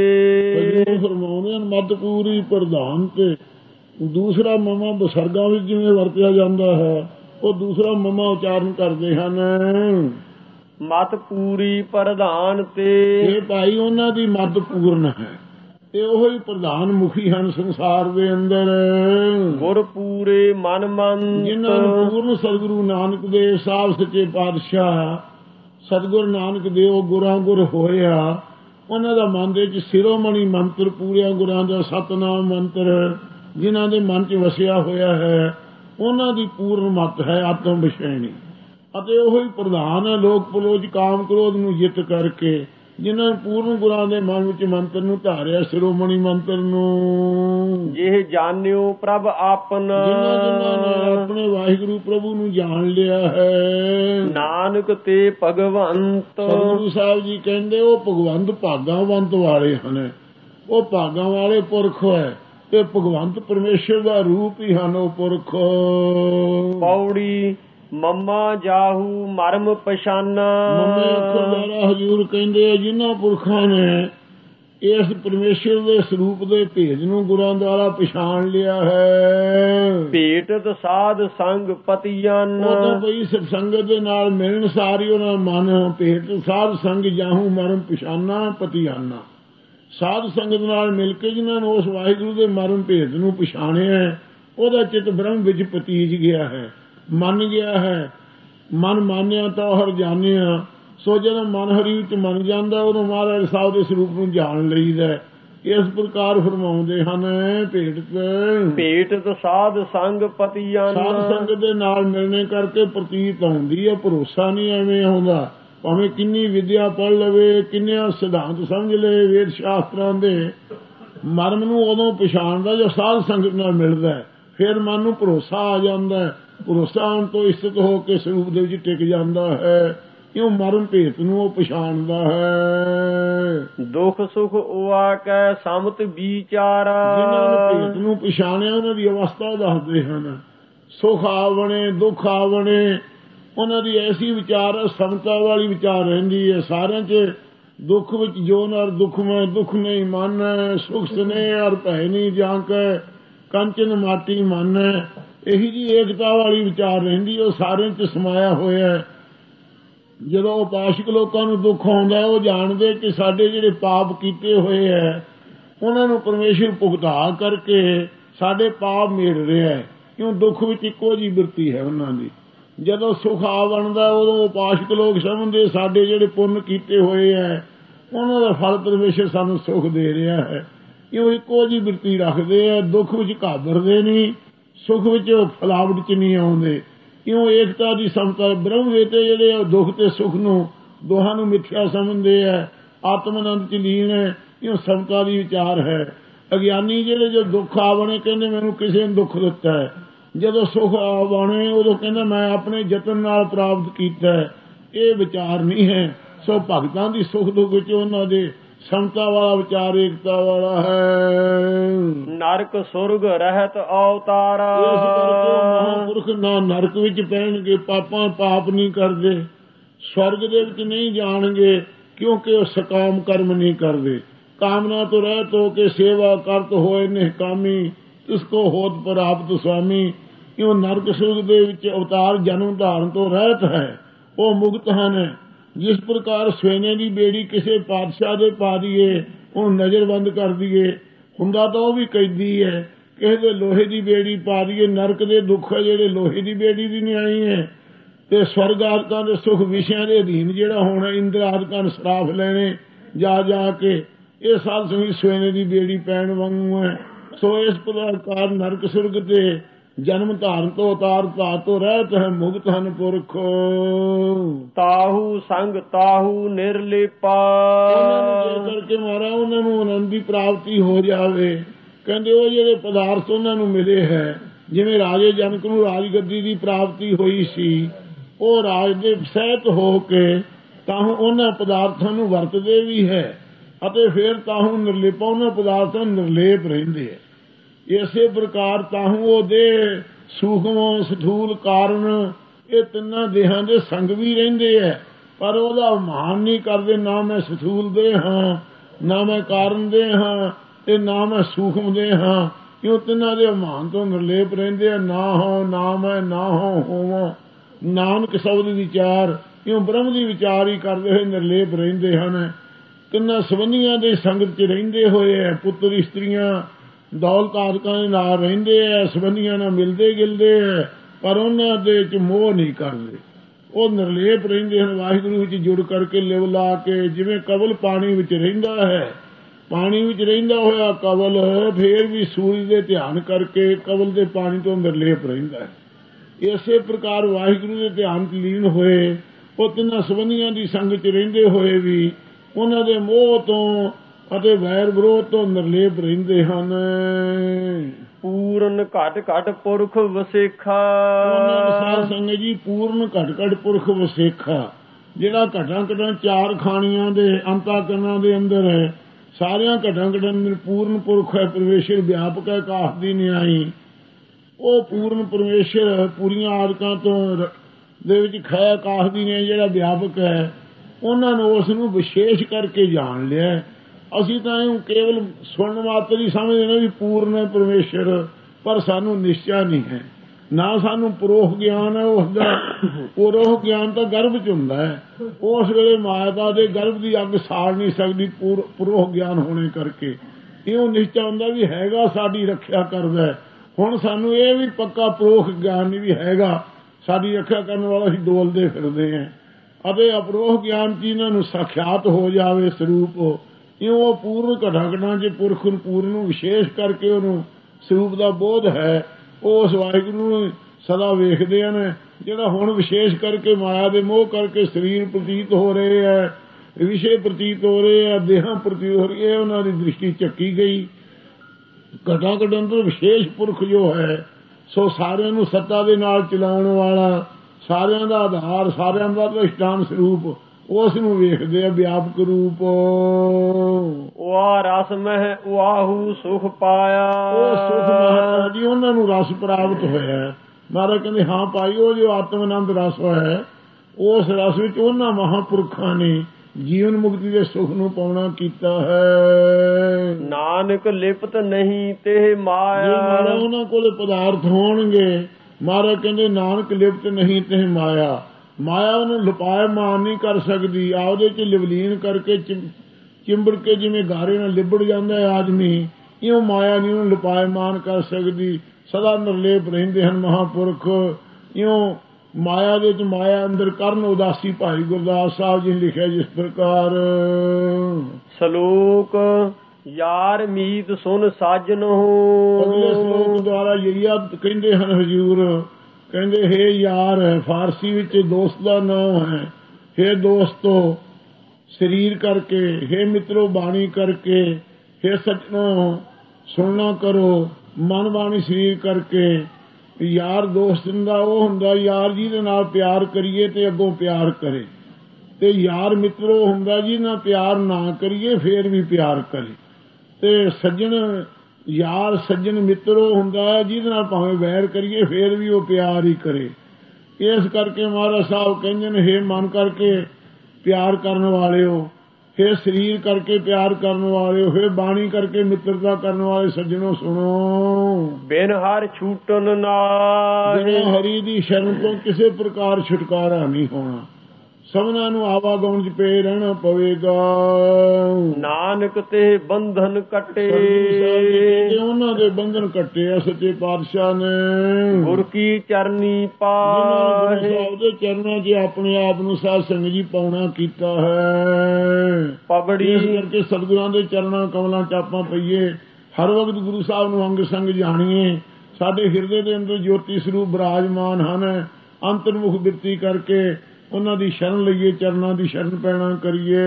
ਫਰਮਾਉਂਦੇ ਹਨ ਮਤ ਪੂਰੀ ਪ੍ਰਧਾਨ ਤੇ। ਦੂਸਰਾ ਮਮਾ ਬਸਰਗਾਂ ਵਿੱਚ ਜਿਵੇਂ ਵਰਤਿਆ ਜਾਂਦਾ ਹੈ, ਉਹ ਦੂਸਰਾ ਮਮਾ ਉਚਾਰਨ ਕਰਦੇ ਹਨ। ਮਤ ਪੂਰੀ ਪ੍ਰਧਾਨ ਤੇ। ਇਹ ਭਾਈ ਉਹਨਾਂ ਦੀ ਮਤ ਪੂਰਨ ਹੈ, ਇਹ ਉਹੀ ਪ੍ਰਧਾਨ ਮੁਖੀ ਹਨ ਸੰਸਾਰ ਦੇ ਅੰਦਰ। ਗੁਰ ਪੂਰੇ ਮਨ ਮੰਤ। ਜਿਨ੍ਹਾਂ ਨੂੰ ਪੂਰਨ ਸਤਿਗੁਰੂ ਨਾਨਕ ਦੇਵ ਸਾਹਿਬ ਸੱਚੇ ਪਾਤਸ਼ਾਹ ਸਤਿਗੁਰ ਨਾਨਕ ਦੇਵ ਗੁਰਾਂ ਗੁਰ ਹੋਇਆ, ਉਹਨਾਂ ਦਾ ਮਨ ਦੇ ਵਿੱਚ ਸਿਰੋਮਣੀ ਮੰਤਰ ਪੂਰਿਆਂ ਗੁਰਾਂ ਦਾ ਸਤਨਾਮ ਮੰਤਰ ਜਿਨ੍ਹਾਂ ਦੇ ਮਨ 'ਚ ਵਸਿਆ ਹੋਇਆ ਹੈ, ਉਹਨਾਂ ਦੀ ਪੂਰਨ ਮਤ ਹੈ ਆਤਮ ਵਿਸ਼ੈਣੀ। ਅਤੇ ਉਹੀ ਪ੍ਰਧਾਨ ਹੈ ਲੋਕ ਪਲੋਚ ਕਾਮ ਕ੍ਰੋਧ ਨੂੰ ਜਿੱਤ ਕਰਕੇ, ਜਿਨ੍ਹਾਂ ਨੇ ਪੂਰਨ ਗੁਰਾਂ ਦੇ ਮਨ ਵਿੱਚ ਮੰਤਰ ਨੂੰ ਧਾਰਿਆ, ਸਿਰੋਮਣੀ ਮੰਤਰ ਨੂੰ। ਜਿਹ ਜਾਣਿਓ ਪ੍ਰਭ ਆਪਨ। ਜਿਨ੍ਹਾਂ ਨੇ ਆਪਣੇ ਵਾਹਿਗੁਰੂ ਪ੍ਰਭੂ ਨੂੰ ਜਾਣ ਲਿਆ ਹੈ। ਨਾਨਕ ਤੇ ਭਗਵੰਤ। ਸਤਿਗੁਰੂ ਸਾਹਿਬ ਜੀ ਕਹਿੰਦੇ ਉਹ ਭਗਵੰਤ ਭਾਗਾਵੰਤ ਵਾਲੇ ਹਨ। ਉਹ ਭਾਗਾਂ ਵਾਲੇ ਪੁਰਖ ਹੈ ਤੇ ਭਗਵੰਤ ਪਰਮੇਸ਼ਰ ਦਾ ਰੂਪ ਹੀ ਹਨ ਉਹ ਪੁਰਖ। ਪੌੜੀ ਮੰਮਾ ਜਾਹੂ ਮਰਮ ਪਛਾਨਾ। ਮੰਮੇ ਅੱਖਰ ਦੁਆਰਾ ਹਜ਼ੂਰ ਕਹਿੰਦੇ ਜਿਨ੍ਹਾਂ ਪੁਰਖਾਂ ਨੇ ਇਸ ਪਰਮੇਸ਼ਰ ਦੇ ਸਰੂਪ ਦੇ ਭੇਦ ਨੂੰ ਗੁਰਾਂ ਦੁਆਰਾ ਪਛਾਣ ਲਿਆ ਹੈ। ਭੇਟਤ ਸਾਧ ਸੰਗ ਪਤੀਆਨ। ਉਹ ਤਾਂ ਬਈ ਸਤਸੰਗਤ ਦੇ ਨਾਲ ਮਿਲਣ ਸਾਰੀ ਉਹਨਾਂ ਮਨ ਭੇਟ ਸਾਧ ਸੰਗ ਜਾਹੂ ਮਰਮ ਪਛਾਨਾ ਪਤੀਆਨਾ। ਸਾਧ ਸੰਗਤ ਨਾਲ ਮਿਲ ਕੇ ਜਿਨ੍ਹਾਂ ਨੂੰ ਉਸ ਵਾਹਿਗੁਰੂ ਦੇ ਮਰਮ ਭੇਦ ਨੂੰ ਪਛਾਣਿਆ, ਉਹਦਾ ਚਿੱਤ ਬ੍ਰਹਮ ਵਿੱਚ ਪਤੀਜ ਗਿਆ ਹੈ, ਮੰਨ ਗਿਆ ਹੈ। ਮਨ ਮਾਨਿਆ ਤਾਂ ਹਰ ਜਾਣਿਆ। ਸੋ ਜਦੋਂ ਮਨ ਹਰੀ ਵਿੱਚ ਮੰਨ ਜਾਂਦਾ, ਉਦੋਂ ਮਹਾਰਾਜ ਸਾਹਿਬ ਦੇ ਸਰੂਪ ਨੂੰ ਜਾਣ ਲਈਦਾ। ਇਸ ਪ੍ਰਕਾਰ ਫਰਮਾਉਂਦੇ ਹਨ ਭੇਟਤ ਸਾਧ ਸੰਗ ਪਤੀਆਨ। ਸਾਧ ਸੰਗਤ ਦੇ ਨਾਲ ਮਿਲਣੇ ਕਰਕੇ ਪ੍ਰਤੀਤ ਆਉਂਦੀ ਹੈ, ਭਰੋਸਾ ਨਹੀਂ ਐਵੇਂ ਆਉਂਦਾ। ਭਾਵੇਂ ਕਿੰਨੀ ਵਿਦਿਆ ਪੜ੍ਹ ਲਵੇ, ਕਿੰਨਿਆਂ ਸਿਧਾਂਤ ਸਮਝ ਲਏ ਵੇਦ ਸ਼ਾਸਤਰਾਂ ਦੇ, ਮਰਮ ਨੂੰ ਉਦੋਂ ਪਛਾਣਦਾ ਜੋ ਸਾਧ ਸੰਗਤ ਨਾਲ ਮਿਲਦਾ। ਫਿਰ ਮਨ ਨੂੰ ਭਰੋਸਾ ਆ ਜਾਂਦਾ। ਭਰੋਸਾ ਆਉਣ ਤੋਂ ਇਸਤ ਹੋ ਕੇ ਸਰੂਪ ਦੇ ਵਿੱਚ ਟਿਕ ਜਾਂਦਾ ਹੈ। ਕਿਉਂ ਮਰਮ ਭੇਤ ਨੂੰ ਉਹ ਪਛਾਣਦਾ ਹੈ। ਦੁੱਖ ਸੁਖ ਉਆ ਕੈ ਸਮਤ ਵਿਚਾਰਾ। ਜਿਨ੍ਹਾਂ ਨੇ ਭੇਤ ਨੂੰ ਪਛਾਣਿਆ ਉਹਨਾਂ ਦੀ ਅਵਸਥਾ ਦੱਸਦੇ ਹਨ। ਸੁਖ ਆਵਣੇ ਦੁੱਖ ਆਵਣੇ, ਉਹਨਾਂ ਦੀ ਐਸੀ ਵਿਚਾਰ ਸਮਤਾ ਵਾਲੀ ਵਿਚਾਰ ਰਹਿੰਦੀ ਹੈ। ਸਾਰਿਆਂ 'ਚ ਦੁੱਖ ਵਿੱਚ ਜੋ ਨਰ ਦੁੱਖ ਮੈਂ ਦੁੱਖ ਨਹੀਂ ਮਨ, ਸੁਖ ਸਨੇ ਅਰ ਭੈ ਨਹੀਂ ਜਾਂ ਕੈ ਕੰਚਨ ਮਾਟੀ ਮਨ। ਇਹੀ ਜੀ ਏਕਤਾ ਵਾਲੀ ਵਿਚਾਰ ਰਹਿੰਦੀ, ਉਹ ਸਾਰਿਆਂ 'ਚ ਸਮਾਇਆ ਹੋਇਆ। ਜਦੋਂ ਉਪਾਸ਼ਕ ਲੋਕਾਂ ਨੂੰ ਦੁੱਖ ਆਉਂਦਾ, ਉਹ ਜਾਣਦੇ ਕਿ ਸਾਡੇ ਜਿਹੜੇ ਪਾਪ ਕੀਤੇ ਹੋਏ ਹੈ ਉਹਨਾਂ ਨੂੰ ਪਰਮੇਸ਼ਰ ਭੁਗਤਾ ਕਰਕੇ ਸਾਡੇ ਪਾਪ ਮੇੜ ਰਿਹਾ ਹੈ। ਕਿਉਂ ਦੁੱਖ ਵਿੱਚ ਇੱਕੋ ਜਿਹੀ ਬਿਰਤੀ ਹੈ ਉਹਨਾਂ ਦੀ। ਜਦੋਂ ਸੁਖ ਆ ਬਣਦਾ, ਉਦੋਂ ਉਪਾਸ਼ਕ ਲੋਕ ਸਮਝਦੇ ਸਾਡੇ ਜਿਹੜੇ ਪੁੰਨ ਕੀਤੇ ਹੋਏ ਹੈ ਉਹਨਾਂ ਦਾ ਫਲ ਪਰਮੇਸ਼ਰ ਸਾਨੂੰ ਸੁਖ ਦੇ ਰਿਹਾ ਹੈ। ਇਉਂ ਇੱਕੋ ਜਿਹੀ ਬਿਰਤੀ ਰੱਖਦੇ ਆ, ਦੁੱਖ ਵਿੱਚ ਘਾਬਰਦੇ ਨਹੀਂ, ਸੁੱਖ ਵਿੱਚ ਫਲਾਵਟ ਚ ਨਹੀਂ ਆਉਂਦੇ। ਇਉਂ ਏਕਤਾ ਦੀ ਸਮਤਾ ਬ੍ਰਹਮ ਵੇਤੇ ਜਿਹੜੇ ਆ ਦੁੱਖ ਤੇ ਸੁੱਖ ਨੂੰ ਦੋਹਾਂ ਨੂੰ ਮਿੱਥਿਆ ਸਮਝਦੇ ਆ, ਆਤਮ ਆਨੰਦ ਚ ਲੀਨ ਹੈ। ਇਉਂ ਸਮਤਾ ਦੀ ਵਿਚਾਰ ਹੈ। ਅਗਿਆਨੀ ਜਿਹੜੇ ਜੋ ਦੁੱਖ ਆਵਣੇ ਕਹਿੰਦੇ ਮੈਨੂੰ ਕਿਸੇ ਨੇ ਦੁੱਖ ਦਿੱਤਾ ਹੈ, ਜਦੋਂ ਸੁੱਖ ਆਵਣੇ ਉਦੋਂ ਕਹਿੰਦਾ ਮੈਂ ਆਪਣੇ ਯਤਨ ਨਾਲ ਪ੍ਰਾਪਤ ਕੀਤਾ ਹੈ। ਇਹ ਵਿਚਾਰ ਨਹੀਂ ਹੈ। ਸੋ ਭਗਤਾਂ ਦੀ ਸੁੱਖ ਦੁੱਖ ਵਿੱਚ ਉਹਨਾਂ ਦੇ ਸਮਤਾ ਵਾਲਾ ਵਿਚਾਰ ਏਕਤਾ ਵਾਲਾ ਹੈ। ਨਰਕ ਸੁਰਗ ਰਹਿਤ ਅਵਤਾਰ। ਇਸ ਕਰਕੇ ਉਹ ਮਹਾਂਪੁਰਖ ਨਾ ਨਰਕ ਵਿੱਚ ਪੈਣਗੇ, ਪਾਪ ਨਹੀਂ ਕਰਦੇ, ਸਵਰਗ ਦੇ ਵਿੱਚ ਨਹੀਂ ਜਾਣਗੇ, ਕਿਉਂਕਿ ਉਹ ਸਕਾਮ ਕਰਮ ਨਹੀਂ ਕਰਦੇ। ਕਾਮਨਾ ਤੋਂ ਰਹਿਤ ਹੋ ਕੇ ਸੇਵਾ ਕਰਤ ਹੋਏ ਨਿਹਕਾਮੀ, ਇਸ ਕੋ ਹੋਤ ਪ੍ਰਾਪਤ ਸੁਆਮੀ। ਇਉਂ ਨਰਕ ਸੁਰਗ ਦੇ ਵਿੱਚ ਅਵਤਾਰ ਜਨਮ ਧਾਰਨ ਤੋਂ ਰਹਿਤ ਹੈ, ਉਹ ਮੁਕਤ ਹਨ। ਜਿਸ ਪ੍ਰਕਾਰ ਸਵੇਨੇ ਦੀ ਬੇੜੀ ਕਿਸੇ ਪਾਤਸ਼ਾਹ ਦੇ ਪਾ ਦੀਏ, ਉਹਨੂੰ ਨਜ਼ਰਬੰਦ ਕਰ ਦੀਏ, ਹੁੰਦਾ ਤਾਂ ਉਹ ਵੀ ਕੈਦੀ ਹੈ। ਕਿਸੇ ਦੇ ਲੋਹੇ ਦੀ ਬੇੜੀ ਪਾ ਦੀਏ, ਨਰਕ ਦੇ ਦੁੱਖ ਹੈ ਜਿਹੜੇ ਲੋਹੇ ਦੀ ਬੇੜੀ ਦੀ ਨਹੀਂ ਆਈ ਹੈ। ਤੇ ਸਵਰਗ ਆਦਿਕਾਂ ਦੇ ਸੁੱਖ ਵਿਸ਼ਿਆਂ ਦੇ ਅਧੀਨ ਜਿਹੜਾ ਹੋਣਾ, ਇੰਦਰ ਆਦਿਕਾਂ ਨੂੰ ਸਰਾਫ ਲੈਣੇ ਜਾ ਕੇ, ਇਹ ਸਾਧ ਸੰਗਤ ਸਵੇਨੇ ਦੀ ਬੇੜੀ ਪੈਣ ਵਾਂਗੂ ਹੈ। ਸੋ ਇਸ ਪ੍ਰਕਾਰ ਨਰਕ ਸੁਰਗ ਤੇ ਜਨਮ ਧਾਰਨ ਤੋਂ ਅਵਤਾਰ ਧਾਤ ਤੋਂ ਰਹਿਤ ਹੈ, ਮੁਕਤ ਹਨ ਪੁਰਖ। ਤਾਹੂ ਸੰਗ ਤਾਹੂ ਨਿਰਲੇਪਾ। ਉਹਨਾਂ ਨੂੰ ਜੇ ਕਰਕੇ ਮਾਰਾ ਉਹਨਾਂ ਨੂੰ ਆਨੰਦ ਦੀ ਪ੍ਰਾਪਤੀ ਹੋ ਜਾਵੇ। ਕਹਿੰਦੇ ਉਹ ਜਿਹੜੇ ਪਦਾਰਥ ਉਹਨਾਂ ਨੂੰ ਮਿਲੇ ਹੈ, ਜਿਵੇਂ ਰਾਜੇ ਜਨਕ ਨੂੰ ਰਾਜਗੱਦੀ ਦੀ ਪ੍ਰਾਪਤੀ ਹੋਈ ਸੀ, ਉਹ ਰਾਜ ਦੇ ਸਹਿਤ ਹੋ ਕੇ ਤਾਹੂ ਉਹਨਾਂ ਪਦਾਰਥਾਂ ਨੂੰ ਵਰਤਦੇ ਵੀ ਹੈ, ਅਤੇ ਫਿਰ ਤਾਹੂ ਨਿਰਲੇਪਾ ਉਹਨਾਂ ਪਦਾਰਥਾਂ ਨੂੰ ਨਿਰਲੇਪ ਰਹਿੰਦੇ ਹੈ। ਇਸੇ ਪ੍ਰਕਾਰ ਤਾਹੂ ਉਹ ਦੇ ਸੂਖਮ ਸਥੂਲ ਕਾਰਨ ਇਹ ਤਿੰਨਾਂ ਦੇਹਾਂ ਦੇ ਸੰਗ ਵੀ ਰਹਿੰਦੇ ਹੈ, ਪਰ ਉਹਦਾ ਮਾਨ ਨਹੀਂ ਕਰਦੇ। ਨਾ ਮੈਂ ਸਥੂਲ ਦੇ ਹਾਂ, ਨਾ ਮੈਂ ਕਾਰਨ ਦੇ ਹਾਂ, ਤੇ ਨਾ ਮੈਂ ਸੂਖਮ ਦੇ ਹਾਂ। ਕਿਉਂ ਤਿੰਨਾਂ ਦੇ ਮਾਨ ਤੋਂ ਨਿਰਲੇਪ ਰਹਿੰਦੇ ਆ। ਨਾ ਹੋ ਨਾ ਮੈਂ ਨਾ ਹੋਵਾਂ, ਨਾਨਕ ਸ਼ਬਦ ਵਿਚਾਰ। ਕਿਉਂ ਬ੍ਰਹਮ ਦੀ ਵਿਚਾਰ ਹੀ ਕਰਦੇ ਹੋਏ ਨਿਰਲੇਪ ਰਹਿੰਦੇ ਹਨ। ਤਿੰਨਾਂ ਸੰਬੰਧੀਆਂ ਦੇ ਸੰਗਤ ਚ ਰਹਿੰਦੇ ਹੋਏ ਹੈ, ਪੁੱਤਰ ਇਸਤਰੀਆਂ ਦੌਲਤ ਆਦਿਕਾਂ ਦੇ ਨਾਲ ਰਹਿੰਦੇ ਹੈ, ਸੰਬੰਧੀਆਂ ਨਾਲ ਮਿਲਦੇ ਗਿਲਦੇ ਹੈ, ਪਰ ਉਹਨਾਂ ਦੇ ਚ ਮੋਹ ਨਹੀਂ ਕਰਦੇ। ਉਹ ਨਿਰਲੇਪ ਰਹਿੰਦੇ ਹਨ, ਵਾਹਿਗੁਰੂ ਵਿੱਚ ਜੁੜ ਕਰਕੇ ਲਿਵ ਲਾ ਕੇ। ਜਿਵੇਂ ਕਵਲ ਪਾਣੀ ਵਿੱਚ ਰਹਿੰਦਾ ਹੈ, ਪਾਣੀ ਵਿੱਚ ਰਹਿੰਦਾ ਹੋਇਆ ਕਵਲ ਫੇਰ ਵੀ ਸੂਰਜ ਦੇ ਧਿਆਨ ਕਰਕੇ ਕਵਲ ਦੇ ਪਾਣੀ ਤੋਂ ਨਿਰਲੇਪ ਰਹਿੰਦਾ ਹੈ। ਇਸੇ ਪ੍ਰਕਾਰ ਵਾਹਿਗੁਰੂ ਦੇ ਧਿਆਨ ਚ ਲੀਨ ਹੋਏ ਉਹ ਤਿੰਨਾਂ ਸੰਬੰਧੀਆਂ ਦੀ ਸੰਗਤ ਚ ਰਹਿੰਦੇ ਹੋਏ ਵੀ ਉਹਨਾਂ ਦੇ ਮੋਹ ਤੋਂ ਅਤੇ ਵੈਰ ਵਿਰੋਧ ਤੋਂ ਨਿਰਲੇਪ ਰਹਿੰਦੇ ਹਨ। ਪੂਰਨ ਘਟ ਘਟ ਪੁਰਖ ਵਸੇਖਾ। ਸਾਧ ਸੰਗਤ ਜੀ ਪੂਰਨ ਘਟ ਘਟ ਪੁਰਖ ਵਸੇਖਾ, ਜਿਹੜਾ ਘਟਾਂ ਘਟਾਂ ਚਾਰ ਖਾਣੀਆਂ ਦੇ ਅੰਤਾਕਰਨਾਂ ਦੇ ਅੰਦਰ ਹੈ, ਸਾਰਿਆਂ ਘਟਾਂ ਘਟਾਂ ਅੰਦਰ ਪੂਰਨ ਪੁਰਖ ਹੈ, ਪਰਮੇਸ਼ਰ ਵਿਆਪਕ ਹੈ, ਕਾਸ ਦੀ ਨਿਆਈ। ਉਹ ਪੂਰਨ ਪਰਮੇਸ਼ਰ ਪੂਰੀਆਂ ਆਦਿਕਾਂ ਤੋਂ ਦੇ ਵਿੱਚ ਖੈ ਕਾਸ ਦੀ ਨਿਆਈ ਜਿਹੜਾ ਵਿਆਪਕ ਹੈ, ਉਹਨਾਂ ਨੂੰ ਉਸ ਨੂੰ ਵਿਸ਼ੇਸ਼ ਕਰਕੇ ਜਾਣ ਲਿਆ। ਅਸੀਂ ਤਾਂ ਇਹਨੂੰ ਕੇਵਲ ਸੁਣਨ ਮਾਤਰ ਹੀ ਸਮਝਦੇ ਨੇ ਵੀ ਪੂਰਨ ਹੈ ਪਰਮੇਸ਼ਰ, ਪਰ ਸਾਨੂੰ ਨਿਸ਼ਚਾ ਨਹੀਂ ਹੈ, ਨਾ ਸਾਨੂੰ ਪਰੋਖ ਗਿਆਨ ਹੈ ਉਸਦਾ। ਪਰੋਖ ਗਿਆਨ ਤਾਂ ਗਰਭ ਚ ਹੁੰਦਾ ਹੈ, ਉਸ ਵੇਲੇ ਮਾਇਆ ਦੇ ਗਰਭ ਦੀ ਅੱਗ ਸਾੜ ਨਹੀਂ ਸਕਦੀ ਪਰੋਖ ਗਿਆਨ ਹੋਣੇ ਕਰਕੇ। ਇਉਂ ਨਿਸ਼ਚਾ ਹੁੰਦਾ ਵੀ ਹੈਗਾ, ਸਾਡੀ ਰੱਖਿਆ ਕਰਦਾ। ਹੁਣ ਸਾਨੂੰ ਇਹ ਵੀ ਪੱਕਾ ਪਰੋਖ ਗਿਆਨ ਨਹੀਂ ਵੀ ਹੈਗਾ, ਸਾਡੀ ਰੱਖਿਆ ਕਰਨ ਵਾਲਾ ਅਸੀਂ ਡੋਲਦੇ ਫਿਰਦੇ ਹਾਂ। ਅਤੇ ਅਪਰੋਖ ਗਿਆਨ ਚ ਇਹਨਾਂ ਨੂੰ ਸਾਖਿਆਤ ਹੋ ਜਾਵੇ ਸਰੂਪ। ਇਉਂ ਉਹ ਪੂਰਨ ਘਟਾਂ ਘਟਾਂ ਚ ਪੁਰਖ ਨੂੰ ਪੂਰਨ ਨੂੰ ਵਿਸ਼ੇਸ਼ ਕਰਕੇ ਉਹਨੂੰ ਸਰੂਪ ਦਾ ਬੋਧ ਹੈ, ਉਹ ਉਸ ਵਾਹਿਗੁਰੂ ਨੂੰ ਸਦਾ ਵੇਖਦੇ ਹਨ। ਜਿਹੜਾ ਹੁਣ ਵਿਸ਼ੇਸ਼ ਕਰਕੇ ਮਾਇਆ ਦੇ ਮੋਹ ਕਰਕੇ ਸਰੀਰ ਪ੍ਰਤੀਤ ਹੋ ਰਹੇ ਹੈ, ਵਿਸ਼ੇ ਪ੍ਰਤੀਤ ਹੋ ਰਹੇ ਹੈ, ਦੇਹਾਂ ਪ੍ਰਤੀਤ ਹੋ ਰਹੀ ਹੈ, ਉਹਨਾਂ ਦੀ ਦ੍ਰਿਸ਼ਟੀ ਝੱਕੀ ਗਈ। ਘਟਾਂ ਘਟਾਂ ਤੋਂ ਵਿਸ਼ੇਸ਼ ਪੁਰਖ ਜੋ ਹੈ, ਸੋ ਸਾਰਿਆਂ ਨੂੰ ਸੱਤਾ ਦੇ ਨਾਲ ਚਲਾਉਣ ਵਾਲਾ, ਸਾਰਿਆਂ ਦਾ ਆਧਾਰ, ਸਾਰਿਆਂ ਦਾ ਅਧਿਸ਼ਠਾਨ ਸਰੂਪ, ਉਸ ਨੂੰ ਵੇਖਦੇ ਆ ਵਿਆਪਕ ਰੂਪ। ਵਾ ਰਸ ਮਹਿ ਵਾਹੂ ਸੁਖ ਪਾਇਆ। ਉਹ ਸੁਖ ਮਹਾਰਾਜ ਜੀ ਉਹਨਾਂ ਨੂੰ ਰਸ ਪ੍ਰਾਪਤ ਹੋਇਆ। ਮਹਾਰਾਜ ਕਹਿੰਦੇ ਹਾਂ ਭਾਈ, ਉਹ ਜੋ ਆਤਮ ਆਨੰਦ ਰਸ ਹੈ, ਉਸ ਰਸ ਵਿੱਚ ਉਹਨਾਂ ਮਹਾਂਪੁਰਖਾਂ ਨੇ ਜੀਵਨ ਮੁਕਤੀ ਦੇ ਸੁਖ ਨੂੰ ਪਾਉਣਾ ਕੀਤਾ ਹੈ। ਨਾਨਕ ਲਿਪਤ ਨਹੀਂ ਤੇ ਮਾਇਆ। ਉਹਨਾਂ ਕੋਲ ਪਦਾਰਥ ਹੋਣਗੇ, ਮਹਾਰਾਜ ਕਹਿੰਦੇ ਨਾਨਕ ਲਿਪਤ ਨਹੀਂ ਤੇ ਮਾਇਆ। ਮਾਇਆ ਉਹਨੂੰ ਲੁਪਾਏ ਮਾਨ ਨਹੀਂ ਕਰ ਸਕਦੀ, ਆਪਦੇ ਚ ਲਿਵਲੀਨ ਕਰਕੇ ਚਿੰਬੜ ਕੇ ਜਿਵੇਂ ਗਾਰੇ ਨਾਲ ਲਿਬੜ ਜਾਂਦਾ ਹੈ ਆਦਮੀ, ਇਉਂ ਮਾਇਆ ਨਹੀਂ ਉਹਨੂੰ ਲੁਪਾਏ ਮਾਨ ਕਰ ਸਕਦੀ। ਸਦਾ ਨਿਰਲੇਪ ਰਹਿੰਦੇ ਹਨ ਮਹਾਂਪੁਰਖ। ਇਉਂ ਮਾਇਆ ਦੇ ਚ ਮਾਇਆ ਅੰਦਰ ਕਰਨ ਉਦਾਸੀ ਭਾਈ ਗੁਰਦਾਸ ਸਾਹਿਬ ਜੀ ਨੇ ਲਿਖਿਆ ਜਿਸ ਪ੍ਰਕਾਰ। ਸ਼ਲੋਕ ਯਾਰ ਮੀਤ ਸੁਨ ਸਾਜਨੋ। ਅਗਲੇ ਸ਼ਲੋਕ ਦੁਆਰਾ ਯਹੀਆ ਕਹਿੰਦੇ ਹਨ ਹਜ਼ੂਰ, ਕਹਿੰਦੇ ਹੇ ਯਾਰ, ਫਾਰਸੀ ਵਿੱਚ ਦੋਸਤ ਦਾ ਨਾਮ ਹੈ। ਹੇ ਦੋਸਤੋ ਸਰੀਰ ਕਰਕੇ, ਹੇ ਮਿੱਤਰੋ ਬਾਣੀ ਕਰਕੇ, ਹੇ ਸੱਜਣੋ ਸੁਣਨਾ ਕਰੋ ਮਨ ਬਾਣੀ ਸਰੀਰ ਕਰਕੇ। ਯਾਰ ਦੋਸਤ ਹੁੰਦਾ ਉਹ ਹੁੰਦਾ ਯਾਰ ਜਿਹਦੇ ਨਾਲ ਪਿਆਰ ਕਰੀਏ ਤੇ ਅੱਗੋਂ ਪਿਆਰ ਕਰੇ, ਤੇ ਯਾਰ ਮਿੱਤਰੋ ਹੁੰਦਾ ਜਿਹਦੇ ਨਾਲ ਪਿਆਰ ਨਾ ਕਰੀਏ ਫੇਰ ਵੀ ਪਿਆਰ ਕਰੇ। ਤੇ ਸੱਜਣ ਯਾਰ ਸੱਜਣ ਮਿੱਤਰੋ ਹੁੰਦਾ ਜਿਹਦੇ ਨਾਲ ਭਾਵੇਂ ਵੈਰ ਕਰੀਏ ਫੇਰ ਵੀ ਉਹ ਪਿਆਰ ਹੀ ਕਰੇ। ਇਸ ਕਰਕੇ ਮਹਾਰਾਜ ਸਾਹਿਬ ਕਹਿੰਦੇ ਨੇ ਹੇ ਮਨ ਕਰਕੇ ਪਿਆਰ ਕਰਨ ਵਾਲਿਓ, ਹੇ ਸਰੀਰ ਕਰਕੇ ਪਿਆਰ ਕਰਨ ਵਾਲਿਓ, ਹੇ ਬਾਣੀ ਕਰਕੇ ਮਿੱਤਰਤਾ ਕਰਨ ਵਾਲੇ ਸੱਜਣੋ ਸੁਣੋ। ਬਿਨ ਹਰ ਛੂਟਨ ਨਾਹੀ। ਬਿਨਾਂ ਹਰੀ ਦੀ ਸ਼ਰਨ ਤੋਂ ਕਿਸੇ ਪ੍ਰਕਾਰ ਛੁਟਕਾਰਾ ਨਹੀਂ ਹੋਣਾ, ਸਭਨਾਂ ਨੂੰ ਆਵਾਗਾਉਣ 'ਚ ਪਏ ਰਹਿਣਾ ਪਵੇਗਾ। ਨਾਨਕ ਤੇ ਬੰਧਨ ਕੱਟੇ। ਉਹਨਾਂ ਦੇ ਬੰਧਨ ਕੱਟੇ ਆ ਸੱਚੇ ਪਾਤਸ਼ਾਹ ਨੇ। ਗੁਰ ਕੀ ਚਰਨੀ ਜਿਨ੍ਹਾਂ ਪਾਹੇ। ਨੇ ਦੇ ਚਰਨਾਂ 'ਚ ਆਪਣੇ ਆਪ ਨੂੰ ਸਾਧ ਸੰਗਤ ਜੀ ਪਾਉਣਾ ਕੀਤਾ ਹੈ। ਪਗੜੀ। ਇਸ ਕਰਕੇ ਸਤਿਗੁਰਾਂ ਦੇ ਚਰਨਾਂ ਕਮਲਾਂ 'ਚ ਆਪਾਂ ਪਈਏ, ਹਰ ਵਕਤ ਗੁਰੂ ਸਾਹਿਬ ਨੂੰ ਅੰਗ ਸੰਗ ਜਾਣੀਏ। ਸਾਡੇ ਹਿਰਦੇ ਦੇ ਅੰਦਰ ਜੋਤੀ ਸਰੂਪ ਬਿਰਾਜਮਾਨ ਹਨ, ਅੰਤਰਮੁਖ ਬਿਰਤੀ ਕਰਕੇ ਉਹਨਾਂ ਦੀ ਸ਼ਰਨ ਲਈਏ, ਚਰਨਾਂ ਦੀ ਸ਼ਰਨ ਪੈਣਾ ਕਰੀਏ।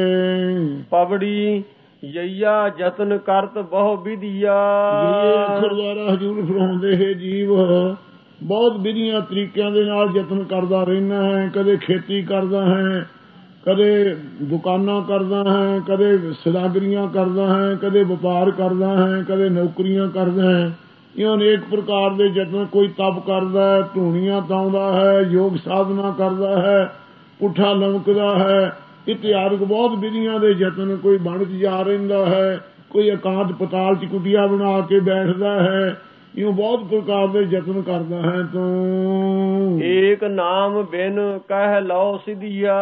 ਪਵੜੀ ਯਈਆ ਯਤਨ ਕਰਤ ਬਹੁ ਵਿਧੀਆ। ਇਹ ਅੱਖਰ ਦੁਆਰਾ ਹਜ਼ੂਰ ਫਰਮਾਉਂਦੇ ਹੈ ਜੀਵ ਬਹੁਤ ਵਿਧੀਆਂ ਤਰੀਕਿਆਂ ਦੇ ਨਾਲ ਯਤਨ ਕਰਦਾ ਰਹਿਣਾ ਹੈ। ਕਦੇ ਖੇਤੀ ਕਰਦਾ ਹੈ, ਕਦੇ ਦੁਕਾਨਾਂ ਕਰਦਾ ਹੈ, ਕਦੇ ਸਦਾਗਰੀਆਂ ਕਰਦਾ ਹੈ, ਕਦੇ ਵਪਾਰ ਕਰਦਾ ਹੈ, ਕਦੇ ਨੌਕਰੀਆਂ ਕਰਦਾ ਹੈ। ਇਹ ਅਨੇਕ ਪ੍ਰਕਾਰ ਦੇ ਯਤਨ, ਕੋਈ ਤਪ ਕਰਦਾ ਹੈ, ਧੂਣੀਆਂ ਤਾਉਂਦਾ ਹੈ, ਯੋਗ ਸਾਧਨਾ ਕਰਦਾ ਹੈ, ਪੁੱਠਾ ਲਮਕਦਾ ਹੈ, ਇਤਿਹਾਦਿਕ ਬਹੁਤ ਵਿਧੀਆਂ ਦੇ ਯਤਨ। ਕੋਈ ਬਣ 'ਚ ਜਾ ਰਹਿੰਦਾ ਹੈ, ਕੋਈ ਇਕਾਂਤ ਪਤਾਲ 'ਚ ਕੁਟੀਆ ਬਣਾ ਕੇ ਬੈਠਦਾ ਹੈ। ਇਉਂ ਬਹੁਤ ਪ੍ਰਕਾਰ ਦੇ ਯਤਨ ਕਰਦਾ ਹੈ ਤੂੰ। ਏਕ ਨਾਮ ਬਿਨ ਕਹਿ ਲਓ ਸਿਧੀਆ।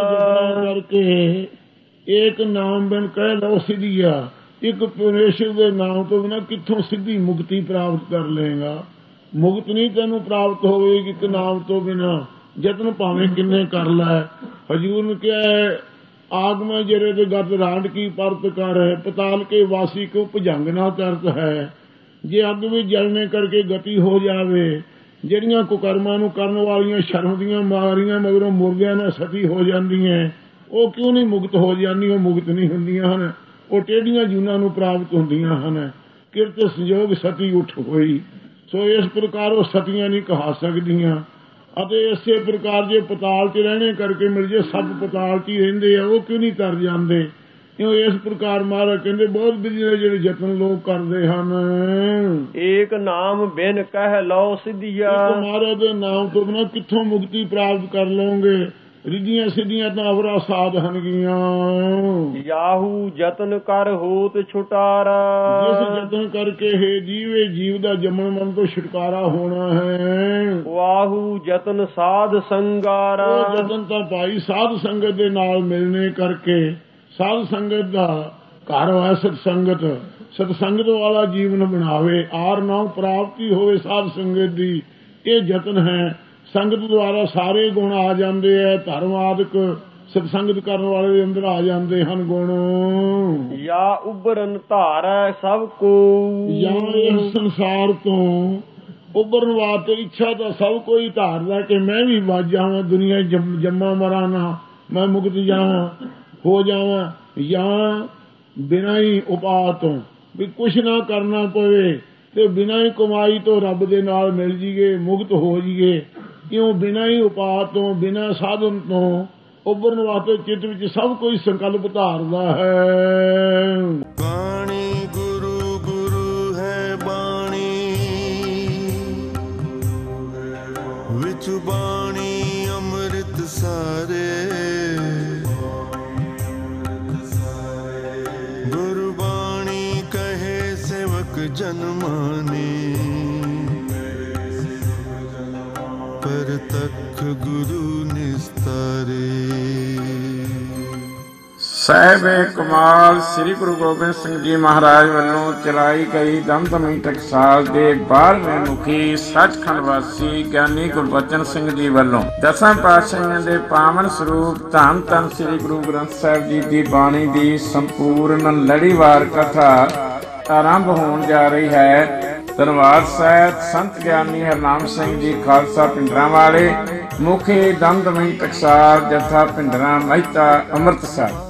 ਕਰਕੇ ਏਕ ਨਾਮ ਬਿਨ ਕਹਿ ਲਓ ਸਿਧੀਆ। ਇੱਕ ਪਰਮੇਸ਼ਰ ਦੇ ਨਾਮ ਤੋਂ ਬਿਨਾਂ ਕਿੱਥੋਂ ਸਿੱਧੀ ਮੁਕਤੀ ਪ੍ਰਾਪਤ ਕਰ ਲਏਗਾ? ਮੁਕਤ ਨਹੀਂ ਤੈਨੂੰ ਪ੍ਰਾਪਤ ਹੋਵੇਗੀ ਇੱਕ ਨਾਮ ਤੋਂ ਬਿਨਾਂ, ਯਤਨ ਭਾਵੇਂ ਕਿੰਨੇ ਕਰ ਲੈ। ਹਜ਼ੂਰ ਨੇ ਕਿਹਾ ਆਗਮੈ ਜਰੇ ਦੇ ਗਤ ਰਾਂਡ ਕੀ ਪਰਤ ਕਰ ਹੈ, ਪਤਾਲ ਕੇ ਵਾਸੀ ਕੋ ਭੁਜੰਗ ਨਾ ਤਰਤ ਹੈ। ਜੇ ਅੱਗ ਵੀ ਜਲਣੇ ਕਰਕੇ ਗਤੀ ਹੋ ਜਾਵੇ, ਜਿਹੜੀਆਂ ਕੁਕਰਮਾਂ ਨੂੰ ਕਰਨ ਵਾਲੀਆਂ ਸ਼ਰਮ ਦੀਆਂ ਮਾਰੀਆਂ ਮਗਰੋਂ ਮੁਰਦਿਆਂ ਨਾਲ ਸਤੀ ਹੋ ਜਾਂਦੀਆਂ, ਉਹ ਕਿਉਂ ਨਹੀਂ ਮੁਕਤ ਹੋ ਜਾਂਦੀਆਂ? ਉਹ ਮੁਕਤ ਨਹੀਂ ਹੁੰਦੀਆਂ ਹਨ, ਉਹ ਟੇਢੀਆਂ ਜੂਨਾਂ ਨੂੰ ਪ੍ਰਾਪਤ ਹੁੰਦੀਆਂ ਹਨ। ਕਿਰਤ ਸੰਜੋਗ ਸਤੀ ਉੱਠ ਹੋਈ। ਸੋ ਇਸ ਪ੍ਰਕਾਰ ਉਹ ਸਤੀਆਂ ਨਹੀਂ ਕਹਾ ਸਕਦੀਆਂ। ਅਤੇ ਇਸੇ ਪ੍ਰਕਾਰ ਜੇ ਪਤਾਲ 'ਚ ਰਹਿਣੇ ਕਰਕੇ ਮਿਲ ਜੇ, ਸਭ ਪਤਾਲ 'ਚ ਹੀ ਰਹਿੰਦੇ ਆ, ਉਹ ਕਿਉਂ ਨਹੀਂ ਤਰ ਜਾਂਦੇ? ਕਿਉਂ ਇਸ ਪ੍ਰਕਾਰ ਮਹਾਰਾਜ ਕਹਿੰਦੇ ਬਹੁਤ ਵਿਧੀਆਂ ਜਿਹੜੇ ਯਤਨ ਲੋਕ ਕਰਦੇ ਹਨ। ਏਕ ਨਾਮ ਬਿਨ ਕਹਿ ਲਓ ਸਿਧੀਆ। ਮਹਾਰਾਜ ਦੇ ਨਾਮ ਤੋਂ ਬਿਨਾਂ ਕਿੱਥੋਂ ਮੁਕਤੀ ਪ੍ਰਾਪਤ ਕਰ ਲਓਗੇ? ਰਿੱਧੀਆਂ ਸਿੱਧੀਆਂ ਤਾਂ ਅਵਰਾ ਸਾਧ ਹਨਗੀਆਂ। ਯਾਹੂ ਯਤਨ ਕਰ ਹੋਤ ਛੁਟਾਰਾ। ਜਿਸ ਯਤਨ ਕਰਕੇ ਹੈ ਜੀਵੇ ਜੀਵ ਦਾ ਜੰਮਣ ਮਰਨ ਤੋਂ ਛੁਟਕਾਰਾ ਹੋਣਾ ਹੈ। ਵਾਹੂ ਯਤਨ ਸਾਧ ਸੰਗਾਰਾ। ਉਹ ਯਤਨ ਤਾਂ ਭਾਈ ਸਾਧ ਸੰਗਤ ਦੇ ਨਾਲ ਮਿਲਣੇ ਕਰਕੇ, ਸਾਧ ਸੰਗਤ ਦਾ ਘਰ ਹੋਇਆ ਸਤਸੰਗਤ, ਸਤਸੰਗਤ ਵਾਲਾ ਜੀਵਨ ਬਣਾਵੇ, ਆਰ ਨਾਮ ਪ੍ਰਾਪਤੀ ਹੋਵੇ ਸਾਧ ਸੰਗਤ ਦੀ। ਇਹ ਯਤਨ ਹੈ। ਸੰਗਤ ਦੁਆਰਾ ਸਾਰੇ ਗੁਣ ਆ ਜਾਂਦੇ ਹੈ, ਧਰਮ ਆਦਿਕ ਸਤਸੰਗਤ ਕਰਨ ਵਾਲੇ ਦੇ ਅੰਦਰ ਆ ਜਾਂਦੇ ਹਨ ਗੁਣ। ਜਾਂ ਉਬਰਨ ਧਾਰੈ ਸਭ ਕੋ। ਜਾਂ ਇਸ ਸੰਸਾਰ ਤੋਂ ਉਬਰਨ ਵਾਸਤੇ ਇੱਛਾ ਤਾਂ ਸਭ ਕੋਈ ਧਾਰਦਾ ਕਿ ਮੈਂ ਵੀ ਵੱਜ ਜਾਵਾਂ, ਦੁਨੀਆ ਜੰਮਾ ਮਰਾਂ ਨਾ, ਮੈਂ ਮੁਕਤ ਜਾਵਾਂ ਹੋ ਜਾਵਾਂ। ਜਾਂ ਬਿਨਾਂ ਹੀ ਉਪਾਅ ਤੋਂ ਵੀ ਕੁਛ ਨਾ ਕਰਨਾ ਪਵੇ ਤੇ ਬਿਨਾਂ ਹੀ ਕਮਾਈ ਤੋਂ ਰੱਬ ਦੇ ਨਾਲ ਮਿਲ ਜੀਏ, ਮੁਕਤ ਹੋ ਜੀਏ। ਕਿਉਂ? ਬਿਨਾਂ ਹੀ ਉਪਾਅ ਤੋਂ, ਬਿਨਾਂ ਸਾਧਨ ਤੋਂ ਉਭਰਨ ਵਾਸਤੇ ਚਿੱਤ ਵਿੱਚ ਸਭ ਕੋਈ ਸੰਕਲਪ ਧਾਰਦਾ ਹੈ। ਬਾਣੀ ਗੁਰੂ ਗੁਰੂ ਹੈ ਬਾਣੀ, ਵਿੱਚ ਬਾਣੀ ਅੰਮ੍ਰਿਤ ਸਾਰੇ। ਗੁਰਬਾਣੀ ਕਹੇ ਸੇਵਕ ਜਨ ਮਾਨੇ, परतख गुरु निस्तारे। ਸਾਹਿਬ ਕਮਾਲ ਸ੍ਰੀ ਗੁਰੂ ਗੋਬਿੰਦ ਸਿੰਘ ਜੀ ਮਹਾਰਾਜ ਵੱਲੋਂ ਚਲਾਈ ਗਈ ਦਮਦਮੀ ਟਕਸਾਲ ਦੇ 12ਵੇਂ ਮੁਖੀ ਸੱਚਖੰਡ ਵਾਸੀ ਗਿਆਨੀ ਗੁਰਬਚਨ ਸਿੰਘ ਜੀ ਵੱਲੋਂ ਦਸਾਂ ਪਾਤਸ਼ਾਹੀਆਂ ਦੇ ਪਾਵਨ ਸਰੂਪ ਧੰਨ ਧੰਨ ਸ੍ਰੀ ਗੁਰੂ ਗ੍ਰੰਥ ਸਾਹਿਬ ਜੀ ਦੀ ਬਾਣੀ ਦੀ ਸੰਪੂਰਨ ਲੜੀਵਾਰ ਕਥਾ ਆਰੰਭ ਹੋਣ ਜਾ ਰਹੀ ਹੈ। ਧੰਨਵਾਦ ਸਾਹਿਬ ਸੰਤ ਗਿਆਨੀ ਹਰਨਾਮ ਸਿੰਘ ਜੀ ਖਾਲਸਾ ਪਿੰਡਰਾਂ ਵਾਲੇ, ਮੁਖੀ ਦਮਦਮੀ ਟਕਸਾਲ ਜਥਾ ਪਿੰਡਰਾਂ ਮਹਿਤਾ ਅੰਮ੍ਰਿਤਸਰ।